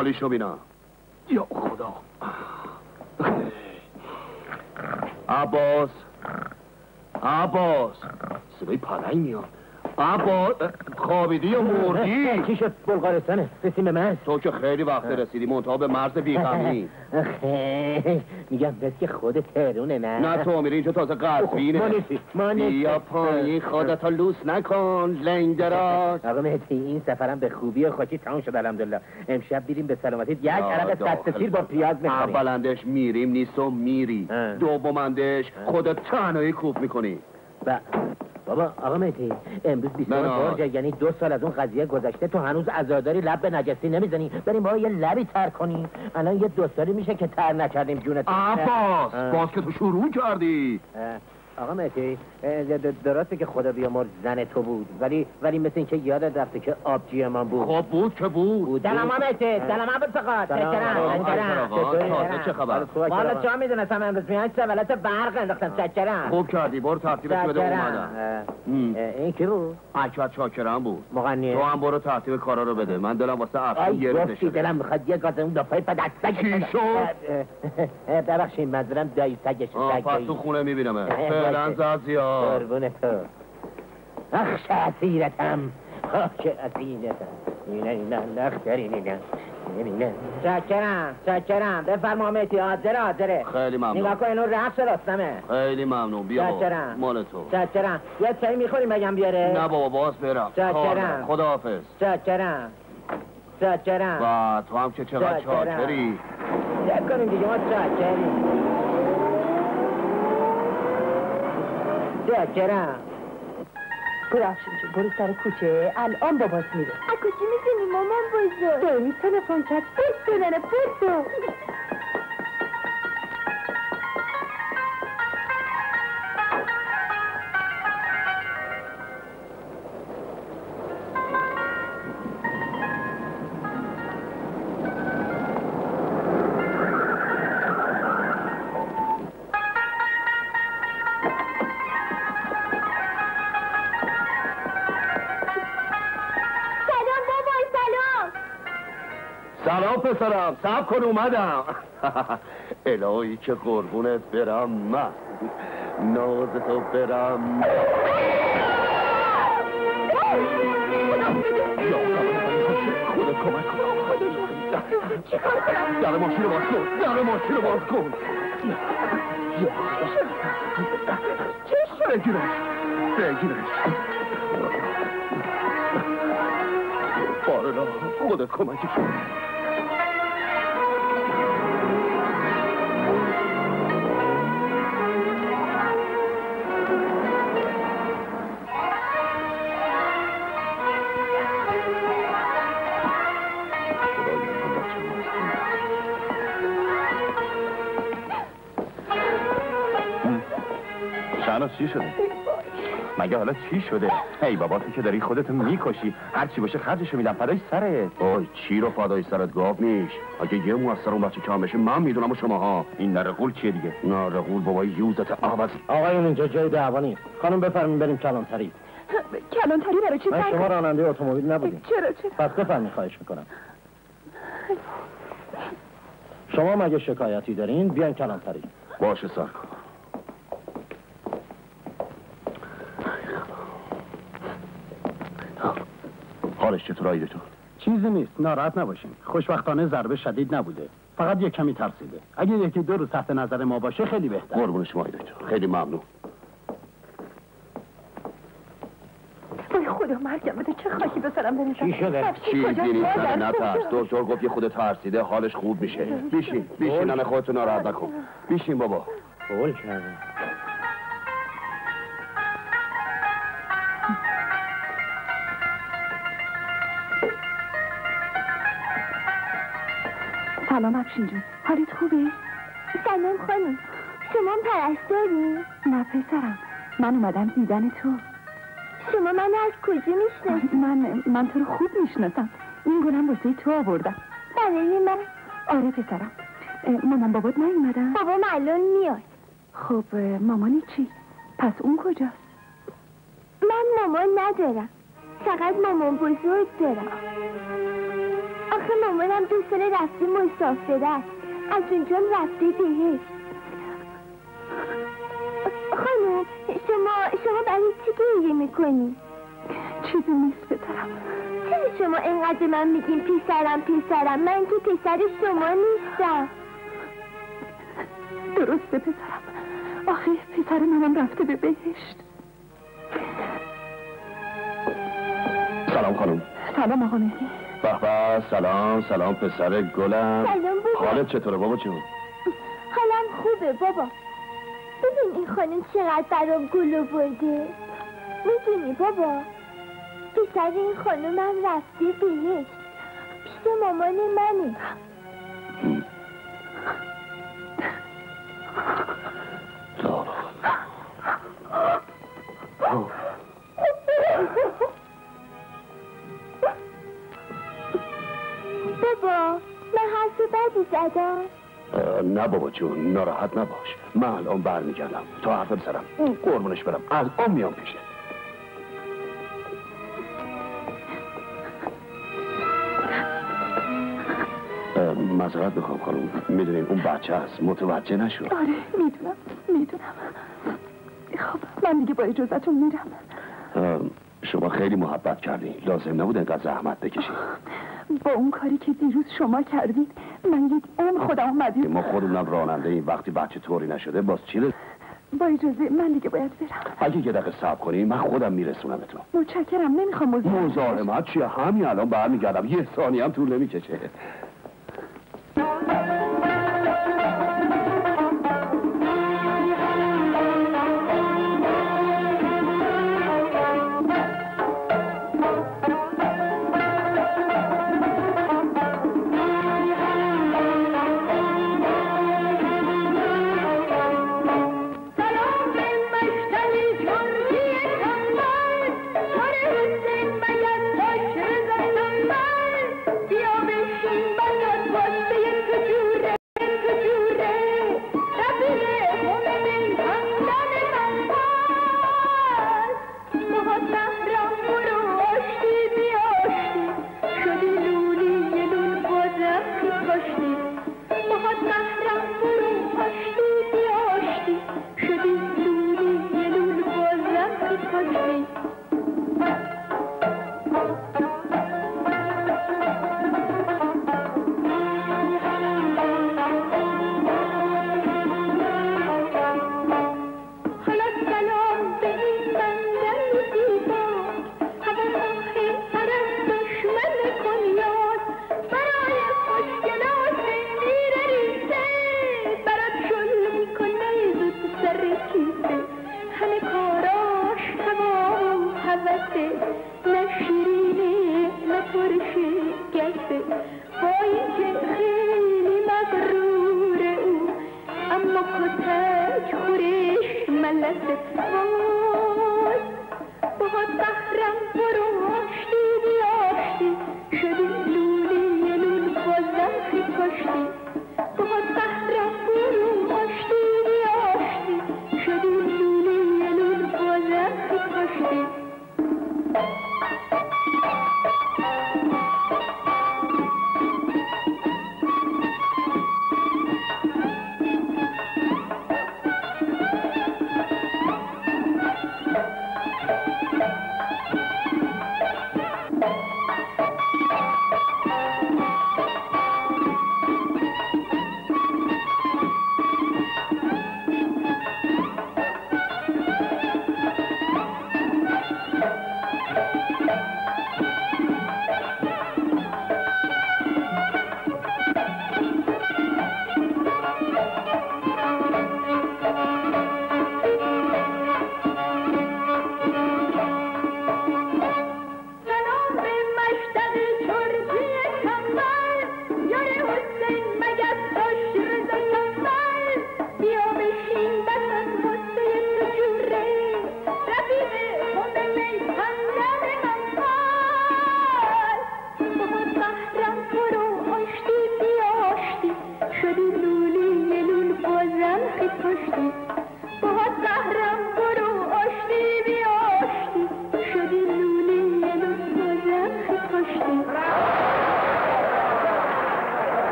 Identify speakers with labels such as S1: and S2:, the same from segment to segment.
S1: حالیشو بینم. یا خدا. عباس صدای پلنگ میاد. عباس خوابیدی یا مردی؟
S2: چی شد بلغارستانه؟ رسیم به مرز؟
S1: تو که خیلی وقت رسیدی منتها به مرز بیغمی.
S2: میگم بس که خود تهرونه
S1: نه تو میری اینجا تازه قصبینه. بیا پایین خودتو لوس نکن لنگدراز.
S2: آقا مهدی این سفرم به خوبی و خوشی تمام شد الحمدلله. امشب بریم به سلامتی یک عرق دست سیر با پیاز میخوریم.
S1: اولندش میریم نیست و میری. دومندش خودت تنهایی کوب میکنی.
S2: بابا آقا مهدی امروز 20 بار یعنی 2 سال از اون قضیه گذشته، تو هنوز عزاداری لب به نجسی نمیزنی؟ بریم با یه لبی تر کنیم. الان یه 2 سالی میشه که تر نکردیم جونت.
S1: عباس باز که تو شروع کردی.
S2: آقا مهدی درسته که خدا بیامرز زن تو بود، ولی مثل این که یادت رفته که آبجی من بود.
S1: خب بود که بود.
S2: سلام مهدی، سلام ابوالفقار.
S1: چه خبر؟
S2: والا چا میدونستم امروز میان سوالات برق انداختم. چکرم.
S1: خوب کردی، برو ترتیبش بده اومدم.
S2: این کی بود؟
S1: اکبر شاکرم بود.
S2: مغنی.
S1: تو هم برو ترتیب کارا رو بده. من دلم واسه افشین گرفته شده.
S2: دلم میخواد یه گاز اون دو پای پدستک.
S1: چی شد؟
S2: ببخشید منظورم دایی سگش.
S1: پس تو خونه میبینم. فعلا زازیا.
S2: قربون تو. اخش اسیرتم. خاک اسیرتم. اینا لخترین چکرم بفرما مهدی. حاضره
S1: خیلی ممنون.
S2: نگاه کن اینو رفت راستمه.
S1: خیلی ممنون. بیا مال تو.
S2: چکرم. یه چایی میخوریم بگم بیاره؟
S1: نه بابا باز برم.
S2: چکرم.
S1: خداحافظ.
S2: چکرم.
S1: و تو هم که چقدر چاکری.
S2: چک کنیم دیگه ما چکرم. برو افشین جون برو سر کوچه. الان باباس میره.
S3: از کجا میدونی مامان بزرگ؟
S2: دایی تلفن کرد. برو.
S1: سلام پسرم، صبر کن اومدم. الهی که قربونت برم من، نازتو برم. خدا کمک کن.
S3: چیکار کنم؟
S1: در ماشین رو باز کن.
S3: چی شد؟
S1: بگیرش. بارنا خدا کمکش کن. شهناز چی شده؟ مگه حالا چی شده؟ ای بابا تو که داری خودتو میکشی. هر چی باشه خرجشو میدم فدای سرت. اوه چی رو فدای سرت گاو میش؟ اگه یه مو از سر اون بچه کم بشه من میدونم و شماها. این نرغول چیه دیگه؟ نرغول بابا یوزت عوض.
S2: آقایون اینجا جای دعوا نیست. خانم بفرمایید بریم کلانتری.
S3: کلانتری برای چی؟
S2: من شما راننده اتومبیل نبودیم.
S3: چرا؟
S2: پس بفرمایید خواهش میکنم. شما مگه شکایتی دارین بیاین کلانتری.
S1: باشه سر کن. حالش چطور آیده تو؟
S4: چیزی نیست، ناراحت نباشین. خوشبختانه ضربه شدید نبوده، فقط یک کمی ترسیده. اگه 1-2 روز تحت نظر ما باشه خیلی بهتر.
S1: قربون شما آیده تو، خیلی ممنون.
S3: وای خدا مرگم بده، چه خاکی به سرم بریزم.
S2: چی شده؟
S1: چیزی نیست نترس. دکتر گفت یه خود ترسیده، حالش خوب میشه. بیشین ننه خودتو ناراحت نکن. بیشین بابا.
S2: قول کردم.
S3: سلام افشین جون، حالت خوبه؟ سلام خانم، شما پرستاری؟ نه پسرم، من اومدم دیدن تو. شما من از کجا میشناسی؟ من تو رو خوب میشناسم. این گلم واسه تو آوردم. برای من؟ آره پسرم. مامان بابات نیومدن؟ بابام الان میاد. خب مامانی چی؟ پس اون کجاست؟ من مامان ندارم، فقط مامان بزرگ دارم. آخه مامانم 2 سال رفته مسافرت، از اونجا رفته بهشت. خانم شما برای چی گریه میکنی؟
S5: چیزی نیست پسرم.
S3: چرا شما اینقدر من میگین پسرم؟ من که پسر شما نیستم.
S5: درسته پسرم، آخه پسر منم رفته به بهشت.
S1: سلام خانم.
S5: سلام آقا مهدی.
S1: به سلام پسر گلم.
S3: سلام بابا.
S1: حالت چطوره بابا جون؟
S3: حالم خوبه بابا. ببین این خانم چقدر برام گل آورده. میدونی بابا پسر این خانمم رفته بهشت، پیش مامان منه. بابا من حرف بدی زدم؟
S1: نه بابا جون ناراحت نباش، من الان برمیگردم تا حرف بزنم. قربونش برم، الان میام پیشت. معذرت میخوام خانم، میدونین اون بچه هست، متوجه نشو.
S5: آره میدونم. خب من دیگه با اجازتون میرم.
S1: شما خیلی محبت کردین، لازم نبود اینقدر زحمت بکشید.
S5: با اون کاری که دیروز شما کردید من یک عمر خودم مدیون.
S1: ما خودمونم راننده این وقتی بچه طوری نشده باز چی
S5: با اجازه من دیگه باید برم.
S1: اگه یه دقیقه صبر کنی من خودم میرسونمتون.
S5: متشکرم، نمیخوام
S1: مزاحمت چیه؟ همین الان برمیگردم، یه ثانیه هم طول نمیکشه.
S3: بیا بشین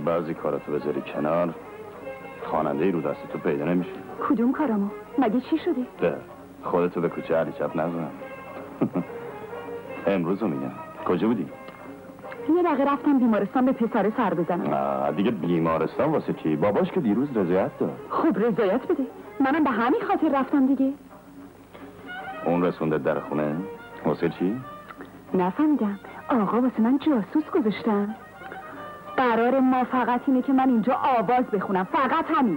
S1: بعضی کاراتو بذاری کنار خواننده ای رو دست تو پیدا نمیشه.
S5: کدوم کارامو؟ مگه چی شده؟
S1: ده خودتو به کوچه علی چپ نزن. امروزو میگم کجا بودی؟
S5: یه دقیقه رفتم بیمارستان به پسر سر بزنم.
S1: دیگه بیمارستان واسه چی؟ باباش که دیروز رضایت داد.
S5: خب رضایت بده، منم به همین خاطر رفتم دیگه.
S1: اون رسونده در خونه؟ واسه چی؟
S5: نفهمیدم. آقا واسه من جاسوس گذاشتن. قرار ما فقط اینه که من اینجا آواز بخونم، فقط همین.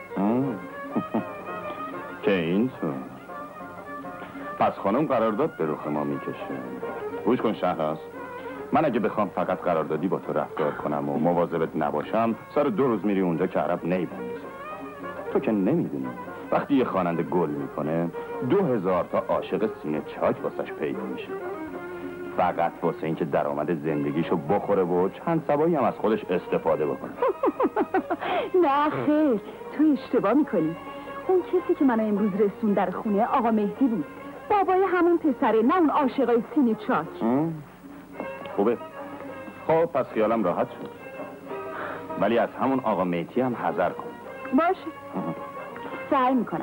S1: که اینطور پس خانم قرارداد به رخ ما میکشه. گوش کن شهرز، من اگه بخوام فقط قراردادی با تو رفتار کنم و مواظبت نباشم سر 2 روز میری اونجا که عرب نیبندی. تو که نمیدونی وقتی یه خواننده گل میکنه 2000 تا عاشق سینه چاک واسش پیدا میشه، فقط واسه اینکه درآمد زندگیشو بخوره و چند سبایی هم از خودش استفاده بکنه.
S5: نه خیر، تو اشتباه میکنی. اون کسی که منو امروز رسون در خونه آقا مهدی بود، بابای همون پسره، نه اون عاشقای سینه چاک.
S1: خوبه. خب پس خیالم راحت شد، ولی از همون آقا مهدی هم حذر کن.
S5: باشه، سعی میکنم.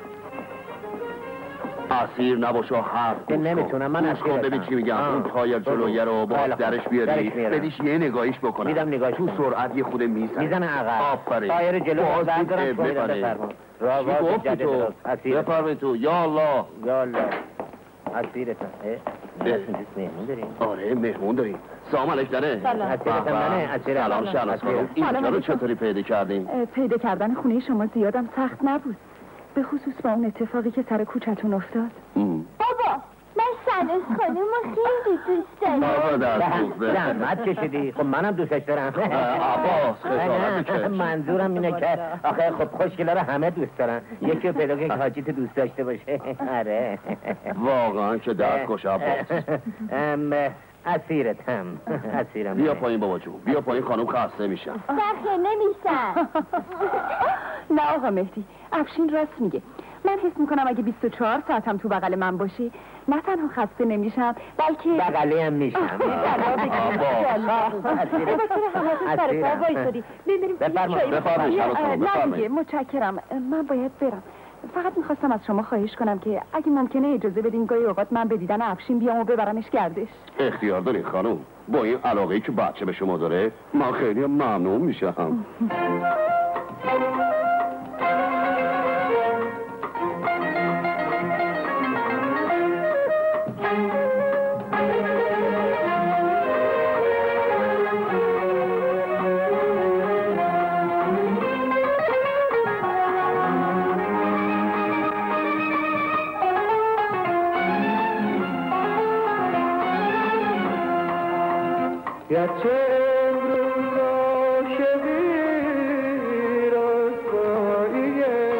S1: اسیر نباشه و حرف
S2: نمیتونم، من اسیر
S1: ببین چی میگم. اون تایر جلویه رو با درش بیاری، بدیش یه نگاهیش بکنم.
S2: میدم نگاهش.
S1: تو سرعت یه خود میزنه
S2: عقب.
S1: آفرین.
S2: تایر جلو بردارم
S1: بفرمایید. بفرمایید تو. یا الله
S2: یا الله. اسیرتم. مهمون داریم؟
S1: آره مهمون داریم. سلام علیک داره.
S2: اسیرتم منه. اسیرتم.
S1: سلام شهناز خانم. اینجا رو چطوری پیدا کردیم؟
S5: پیدا کردن خونه شما زیادم سخت نبود، به خصوص با اون اتفاقی که سر کوچتون افتاد.
S3: بابا من شهناز خانومو خیلی دوست دارم.
S1: بابا در
S2: زحمت کشیدی. خب منم دوستش دارم.
S1: عباس
S2: منظورم اینه که آخه خب خوشگلا رو همه دوست دارن، یکی رو پیدا که حاجی تو دوست داشته باشه. آره
S1: واقعا که درد کش عباس.
S2: اسیرتم.
S1: بیا پایین بابا جون، بیا پایین، خانم خسته میشن.
S3: خسته نمیشن.
S5: نه آقا مهدی، افشین راست میگه. من حس میکنم اگه 24 ساعتم تو بغل من باشی نه تنها خسته نمیشم بلکه
S2: بغلی هم میشم.
S5: نه دیگه متشکرم، من باید برم. فقط میخواستم از شما خواهش کنم که اگه ممکنه اجازه بدین گاهی اوقات من به دیدن افشین بیام و ببرمش گردش.
S1: اختیار داری خانم، با این علاقه‌ای که بچه به شما داره من خیلی ممنون میشم.
S6: گرچه امروز عاشقی رسواییه،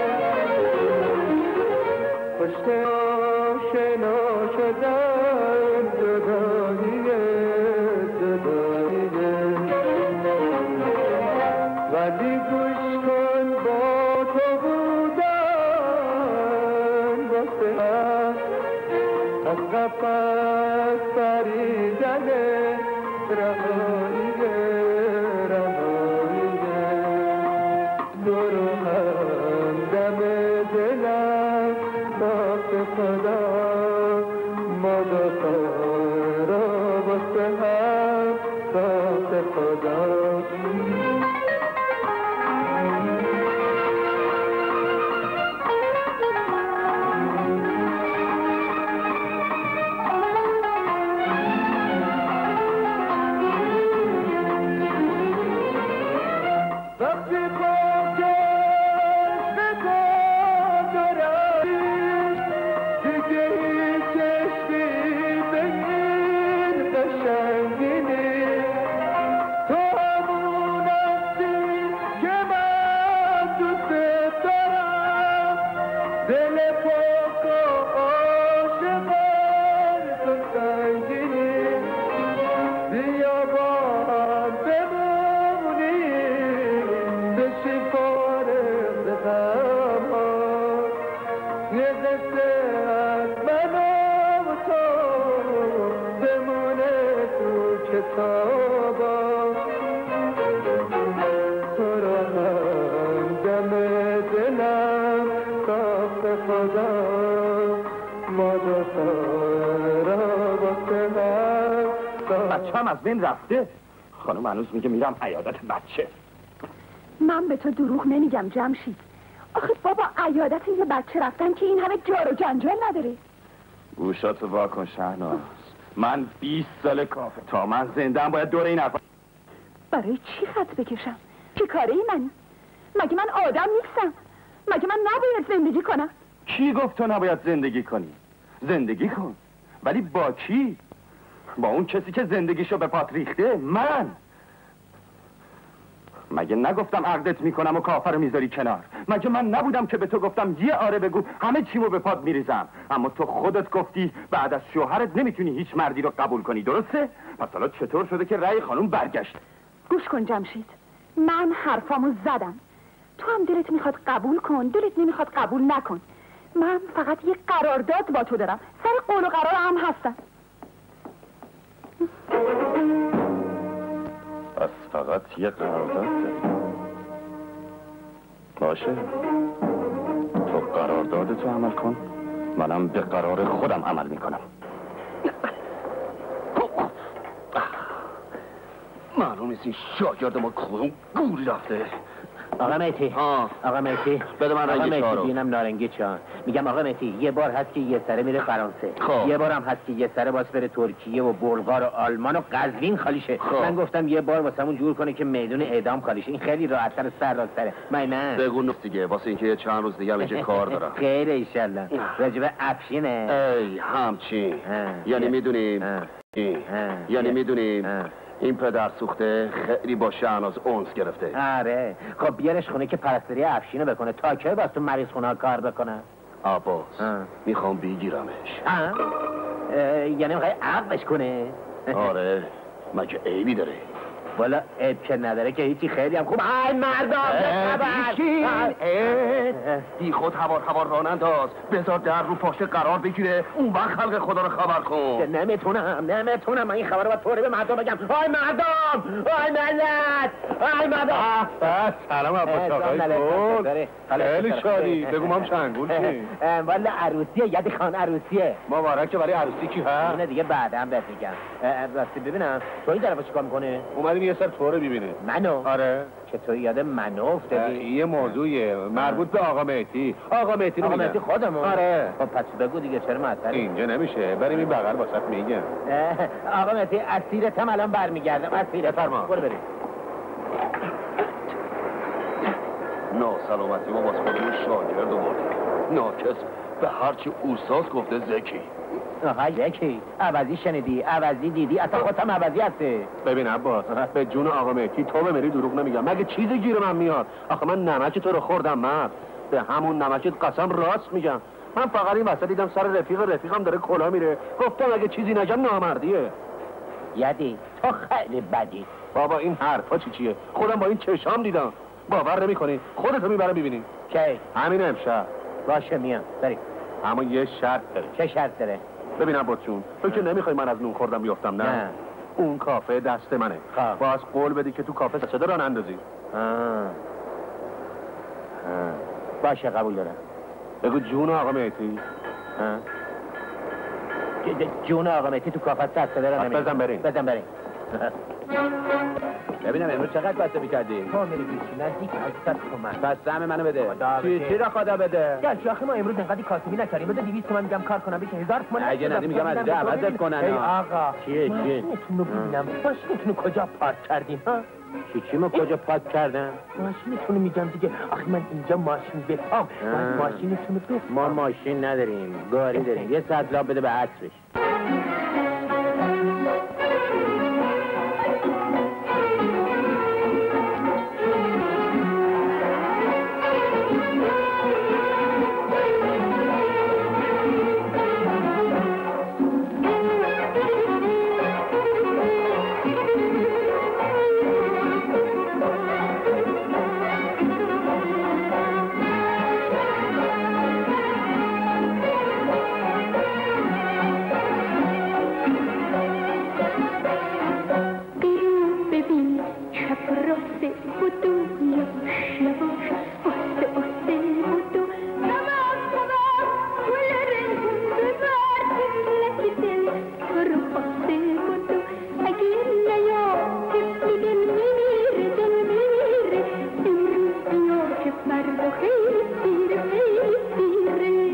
S6: پشت آشنا شدن جداییه، ولی گوش کن با تو بودن واسه از قفس پریدنه رهاییه دورو هم دم دلم واسه خدا ما دوتا را واسه هم واسه خدا. وقتی با جسم تو دور دلم کاف خدا
S1: بچه هم از بین رفته. خانم هنوز میگه میرم عیادت بچه.
S5: من به تو دروغ نمیگم جمشید. آخه بابا عیادت یه بچه رفتن که این همه جار و جنجال نداره.
S1: گوشاتو واکن شهناز. من 20 سال کافه تا من زنده هم باید دور این حرفا.
S5: برای چی خط بکشم؟ چه کاره ای منی؟ مگه من آدم نیستم؟ مگه من نباید زندگی کنم؟
S1: کی گفت تو نباید زندگی کنی؟ زندگی کن، ولی با کی؟ با اون کسی که زندگیشو به پات ریخته؟ من مگه نگفتم عقدت میکنم و کافر میذاری کنار؟ مگه من نبودم که به تو گفتم یه آره بگو همه چیمو به پات میریزم؟ اما تو خودت گفتی بعد از شوهرت نمیتونی هیچ مردی رو قبول کنی، درسته؟ پس حالا چطور شده که رأی خانوم برگشت؟
S5: گوش کن جمشید، من حرفامو زدم. تو هم دلت میخواد قبول کن، دلت نمیخواد قبول نکن. من فقط یه قرارداد با تو دارم، سر قول و قرار هم هستم.
S1: پس فقط یه قرارداد داری؟ باشه، تو قراردادتو عمل کن، منم به قرار خودم عمل میکنم. معلوم نیست این شاگرد ما کدوم گوری رفته.
S2: آقا مهدی، آقا مهدی،
S1: بده من رنگ چهارو.
S2: اینم نارنگی چهار. میگم آقا مهدی یه بار هست که یه سره میره فرانسه، یه بار هم هست که یه سره باز بره ترکیه و بلغار و آلمان و قزوین خالیشه. من گفتم یه بار واسمون جور کنه که میدون اعدام خالیشه. این خیلی راحت‌تر سر راست تره. من
S1: بگو نفت دیگه، واسه اینکه چند روز دیگه هم اینجا کار دارم.
S2: خیره ایشالله. راجب افشینه.
S1: ای همچین. یعنی میدونیم یعنی میدونیم این پدر سوخته خیلی با شهناز اونس گرفته.
S2: آره، خب بیارش خونه که پرستاری افشینو بکنه تا که باز تو مریض خونه ها کار بکنه.
S1: عباس میخوام بگیرمش.
S2: یعنی میخوای عقلش کنه؟
S1: آره، مگه عیبی داره؟
S2: والا عیب که نداره که هیچی، خیلی هم خوب. ای مردم
S1: بی خود هوار ران انداز، بذار در رو پاشته قرار بگیره، اون وقت خلق خدا رو خبر کن.
S2: نمیتونم من این خبر رو طوری به مردم بگم. آی مردم، آی ملت، آی مردم.
S1: سلام عباس آقای گل، خیلی شادی. بگو ما هم چنگول چی؟
S2: والا عروسیه، یادی خان عروسیه.
S1: مبارکه، ولی عروسی کی هست؟
S2: اینه دیگه بعدم بهت میگم. راستی ببینم تو این طرفا چیکار میکنه؟
S1: اومدیم یه سر تو رو ببینه.
S2: منو؟
S1: آره.
S2: چطور یاد منو افتادی؟
S1: یه موضوعیه مربوط به آقا مهدی. آقا مهدی
S2: خودمون؟
S1: آره.
S2: خب پس بگو دیگه، چرا معطلی؟
S1: اینجا نمیشه، بریم این بغل واسط میگم.
S2: آقا مهدی اسیرتم الان برمیگردم. اسیرت
S1: فرما.
S2: برو بریم.
S1: ناسلامتی ما واسه خودمون شاگرد آوردیم. ناکس به هرچی اوستاز گفته زکی.
S2: آها زکی، عوضی شنیدی، عوضی دیدی، اصلا خودم عوضی هستی.
S1: ببین عباس، به جون آقا مهدی تو به مری دروغ نمیگم. مگه چیزی گیر من میاد؟ آخه من نمک تو رو خوردم مرد. به همون نمکت قسم راست میگم. من فقط این وسط دیدم سر رفیقم داره کلا میره، گفتم اگه چیزی نگم نامردیه.
S2: یادی تو خیلی بدی.
S1: بابا این حرفا چیه؟ خودم با این چشام دیدم. باور نمی‌کنی؟ خودتو میبرم ببینی.
S2: کی؟
S1: همین امشب.
S2: باشه میام. بریم.
S1: اما یه شرط داره.
S2: چه شرط داره؟
S1: ببینم عباس جون، تو که نمیخوای من از نون خوردم بیافتم، نه؟ اون کافه دست منه. باز قول بدی که تو کافه صدا ران اندازی.
S2: باشه قبول دارم.
S1: بگو جون آقا مهدی.
S2: جون آقا مهدی تو کافه صدا ران نمی‌کنه. بزن بریم.
S1: ببینم امروز چقدر بسته می‌کردی؟
S2: تو میری بیشی نزدیک 800 تومن.
S1: بس سهم منو بده. چی را خدا بده؟
S2: یا شاخه ما امروز انقدر کاسبی نکردیم. بده 200 تومن میگم کار کنم بشه 1000 تومن.
S1: اگه ندی میگم از اینجا عوضت کنن.
S2: ای آقا
S1: چیه؟
S2: ماشینتون رو ببینم. ماشینتون کجا پارک کردین ها؟
S1: چی ما کجا پارک کردن؟
S2: ماشینتون رو میگم دیگه. آخه من اینجا ماشین بخوام. ماشینتون رو بفرستم.
S1: ما ماشین نداریم، گاری داریم. یه ساعت راه بده به عصرش.
S3: فردا خیلی دیره خیلی دیره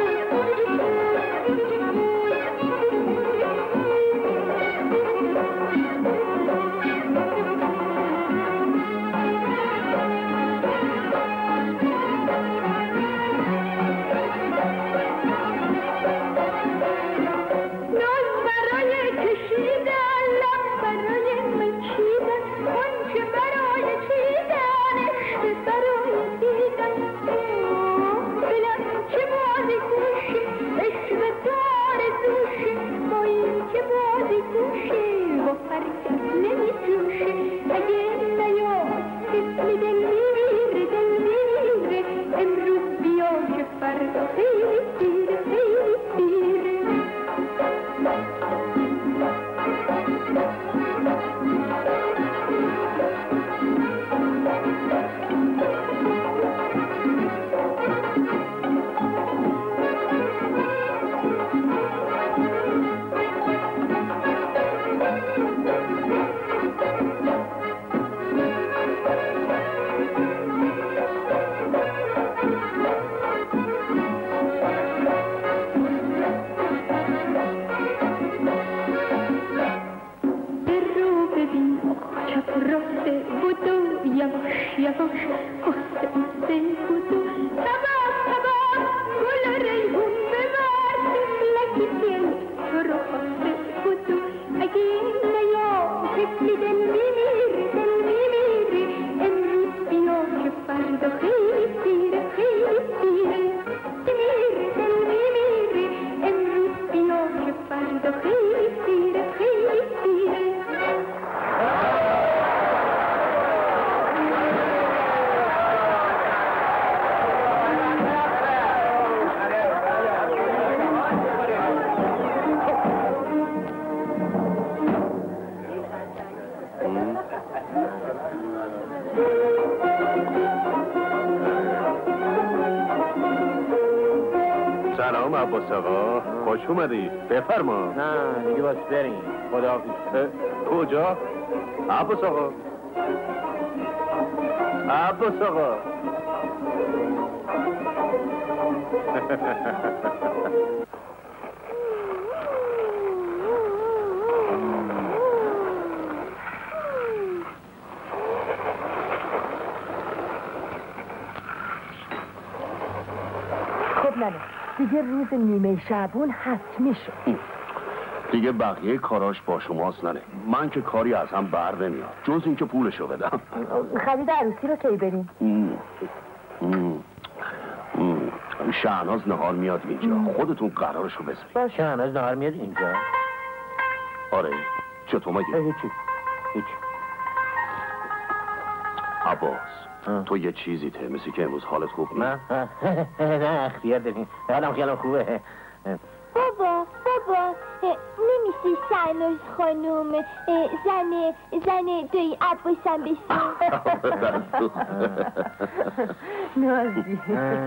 S1: سلام عباس آقا، خوش اومدی. بفرما.
S2: نه دیگه باز بریم. خداحافظ.
S1: کجا؟ عباس آقا. عباس آقا.
S3: خب ننه دیگه روز نیمه شعبون حتمی شد.
S1: دیگه بقیه کاراش با شماست ننه. من که کاری از هم بر نمیاد جز اینکه پولشو بدم.
S3: خرید عروسی رو کی بریم؟
S1: شهناز نهار میاد اینجا. خودتون قرارشو بذارید.
S2: شهناز نهار میاد اینجا؟
S1: آره چطور مگه؟
S2: هیچ
S1: عباس تو یه چیزی ته مثل که امروز حالت خوب نیست.
S2: نه اختیار داریم. حالم خیلی خوبه.
S3: بابا نمیشه شهناز خانوم زن دوی عباسم بشه؟ نازی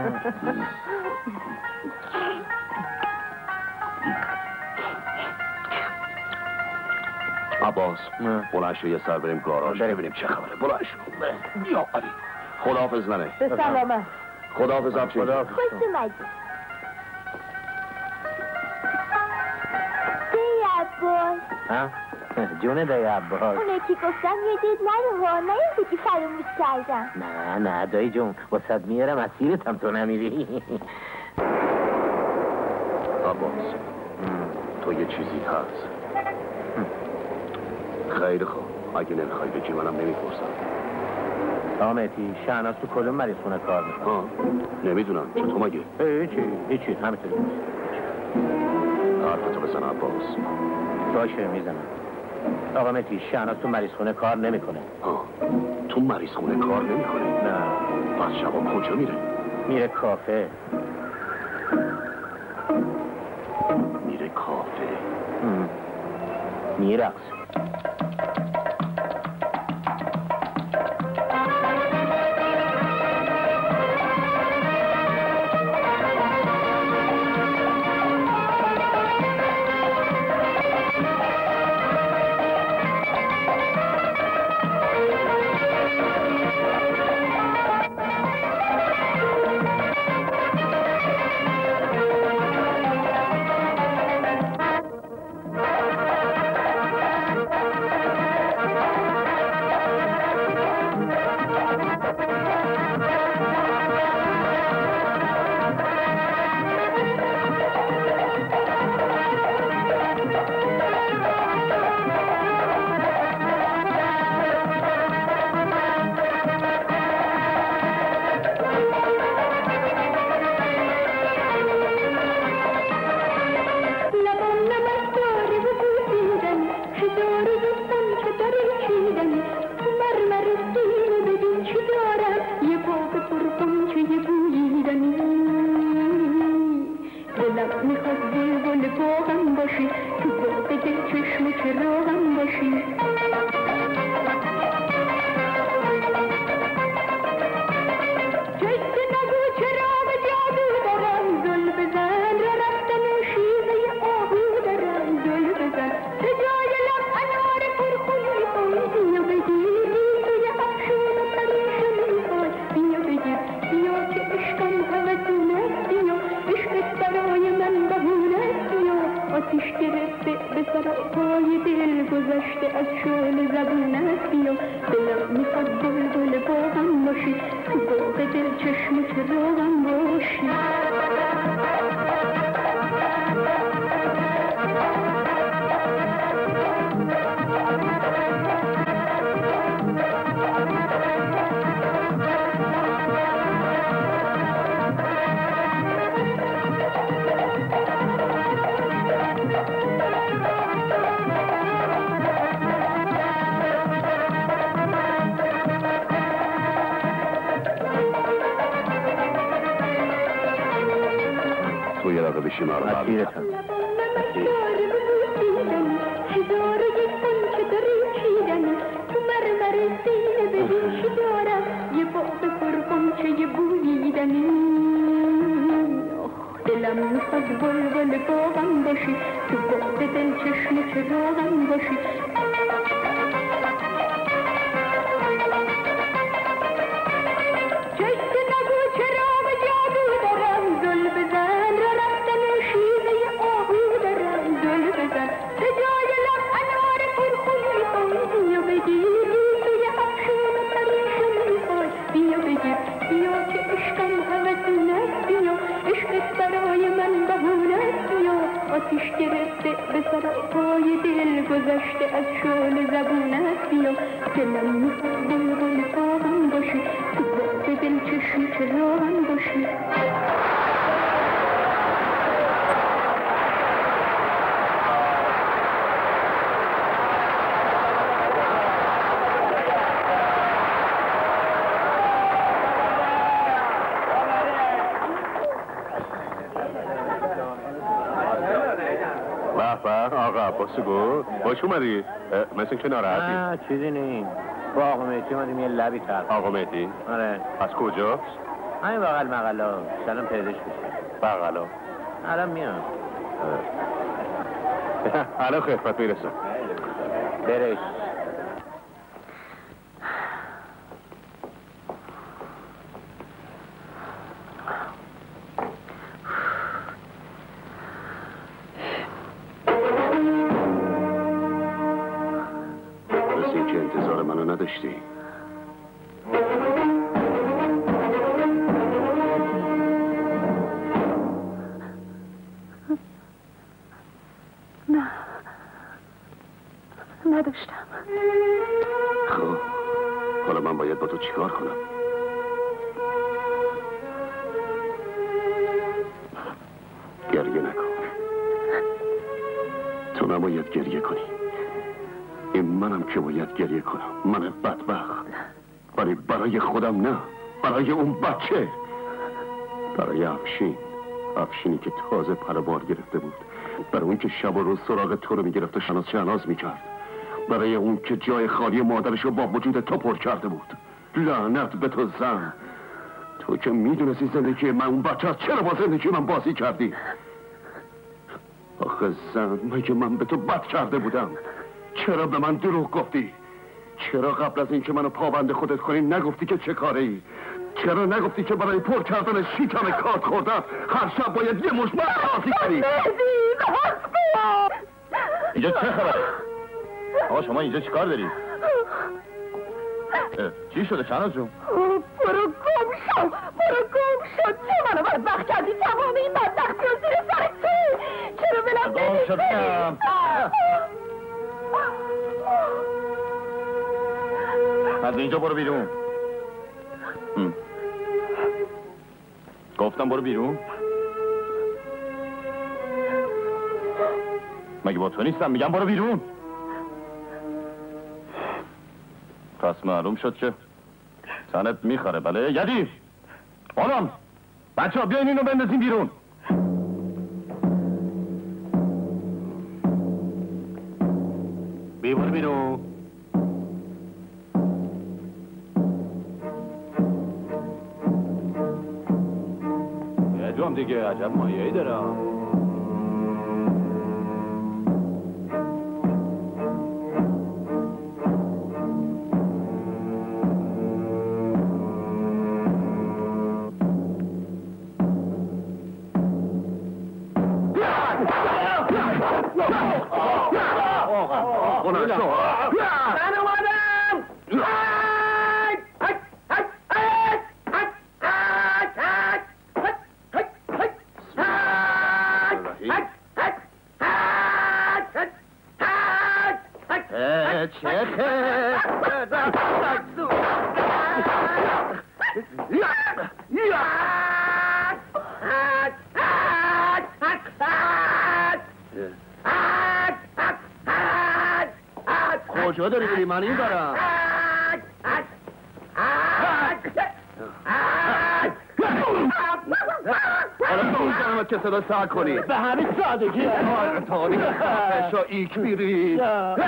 S1: عباس بلند شو یه سر بریم گاراژ ببینیم چه خبره. بلند شو. یا علی خداحافظ ننه.
S3: به سلامت.
S1: خداحافظ افشین.
S3: خوش اومدی. دی عباس.
S2: جون دایی عباس.
S3: اونه که گفتم یادت نره ها، نه اینکه فراموش کردم.
S2: نه دایی جون واسد میارم اسیرت هم تو نمیری.
S1: عباس تو یه چیزی هست. خیلی خوب اگه نمیخوای بگی منم نمیپرسم.
S2: آمدی شهناز تو کدوم مریض خونه کار میکنه؟
S1: نمیدونم چطور مگه؟
S2: هیچی همینطوری.
S1: حرفتو بزن عباس.
S2: باشه میزنم. آقا مهدی شهناز تو مریض خونه کار نمیکنه.
S1: تو مریض خونه کار نمیکنه؟
S2: نه.
S1: پس شبا کجا میره؟
S2: میره کافه.
S1: میره کافه؟
S2: میرقص.
S3: باشی تو باغ دل چشم و چراغم باشی چشم نگو چراغ جادو دارم زل بزن را رفتن و شیوه آهو دارم زل بزن به جای لب انار پرخون میخوای بیا بگیر توی افشون و پریشون میخوای بیا بگیر بیا که عشقم هوسونت بیا عشقت برای من بهونت بیا آتیش گرفته به سراپای دل گذشته از شعله زبونت بیا دلم میخواد بلبل باغم باشی تو باغ دل چشم و چراغم باشی
S1: تو یه دقیقه بشی مرا
S2: مسیرتان
S3: هزار و یک که داری چیدن تو مرمر سینه بهیشی دارم یه باغ پرغنچه بوییدنی دلم میخواد بلبل باغم باشی تو باغ دل چشم و چراغم باشی چشم نگو چراغ جادو دارم زل بزن را رفتن و شیوه آهو دارم زل بزن به جای لب انار پرخون میخوای بیا بگیر توی افشون و پریشون میخوای بیا بگیر بیا که عشقم هوسونت بیا عشقت برای من بهونت بیا آتیش گرفته به سراپای دل گذشته از شعله زبونت بیا دلم میخواد بلبل باغم باشی تو باغ دل چشم چراغم باشی
S1: آقا عباس گل باش اومدی؟ مثل که ناراحتی؟
S2: نه چیزی نیست با آقا مهدی اومدیم یه لبی کرد
S1: آقا مهدی؟
S2: آره
S1: از کجاست؟
S2: همین بغل مغلا سلام پیداش بشه
S1: بغلا
S2: الان میام
S1: الان خدمت میرسم
S2: برش
S1: انتظار منو نداشتی؟
S5: نه نداشتم
S1: خب حالا من باید با تو چیکار کنم؟ گریه نکن تو نباید گریه کنی این منم که باید گریه کنم من بدبخت ولی برای خودم نه برای اون بچه برای افشینی که تازه پربار گرفته بود برای اون که شب و روز سراغ تو رو میگرفت و شناز میکرد برای اون که جای خالی مادرش رو با وجود تو پر کرده بود لعنت به تو زن تو که میدونستی زندگی من اون بچه چرا با زندگی من بازی کردی آخه زن مگه من به تو بد کرده بودم چرا به من دروغ گفتی چرا قبل از اینکه منو پابند خودت کنی نگفتی که چه کاره ای چرا نگفتی که برای پر کردن شیطان کارت خوردن هر شب باید یه مشت بازی کنی اینجا چه خبره آقا شما اینجا چی کار دارید چی شده شناز جون
S5: برو گم شد چه منو بدبخت کردی تمام این بدبختی رو زیر سر چرا بلم
S1: شدم از اینجا برو بیرون گفتم برو بیرون مگه با تو نیستم میگم برو بیرون پس معلوم شد که تنت میخوره بله یدی آدم بچه ها بیاین اینو بندازین بیرون
S4: برو بیرون. یه دیگه عجب مایه‌ای دارم.
S1: کجا داری بری؟ من این برم. حالا تو میزنم که صدا سر کنی.
S2: به همین سادگی.
S1: تاریخ خفشا ایک میری.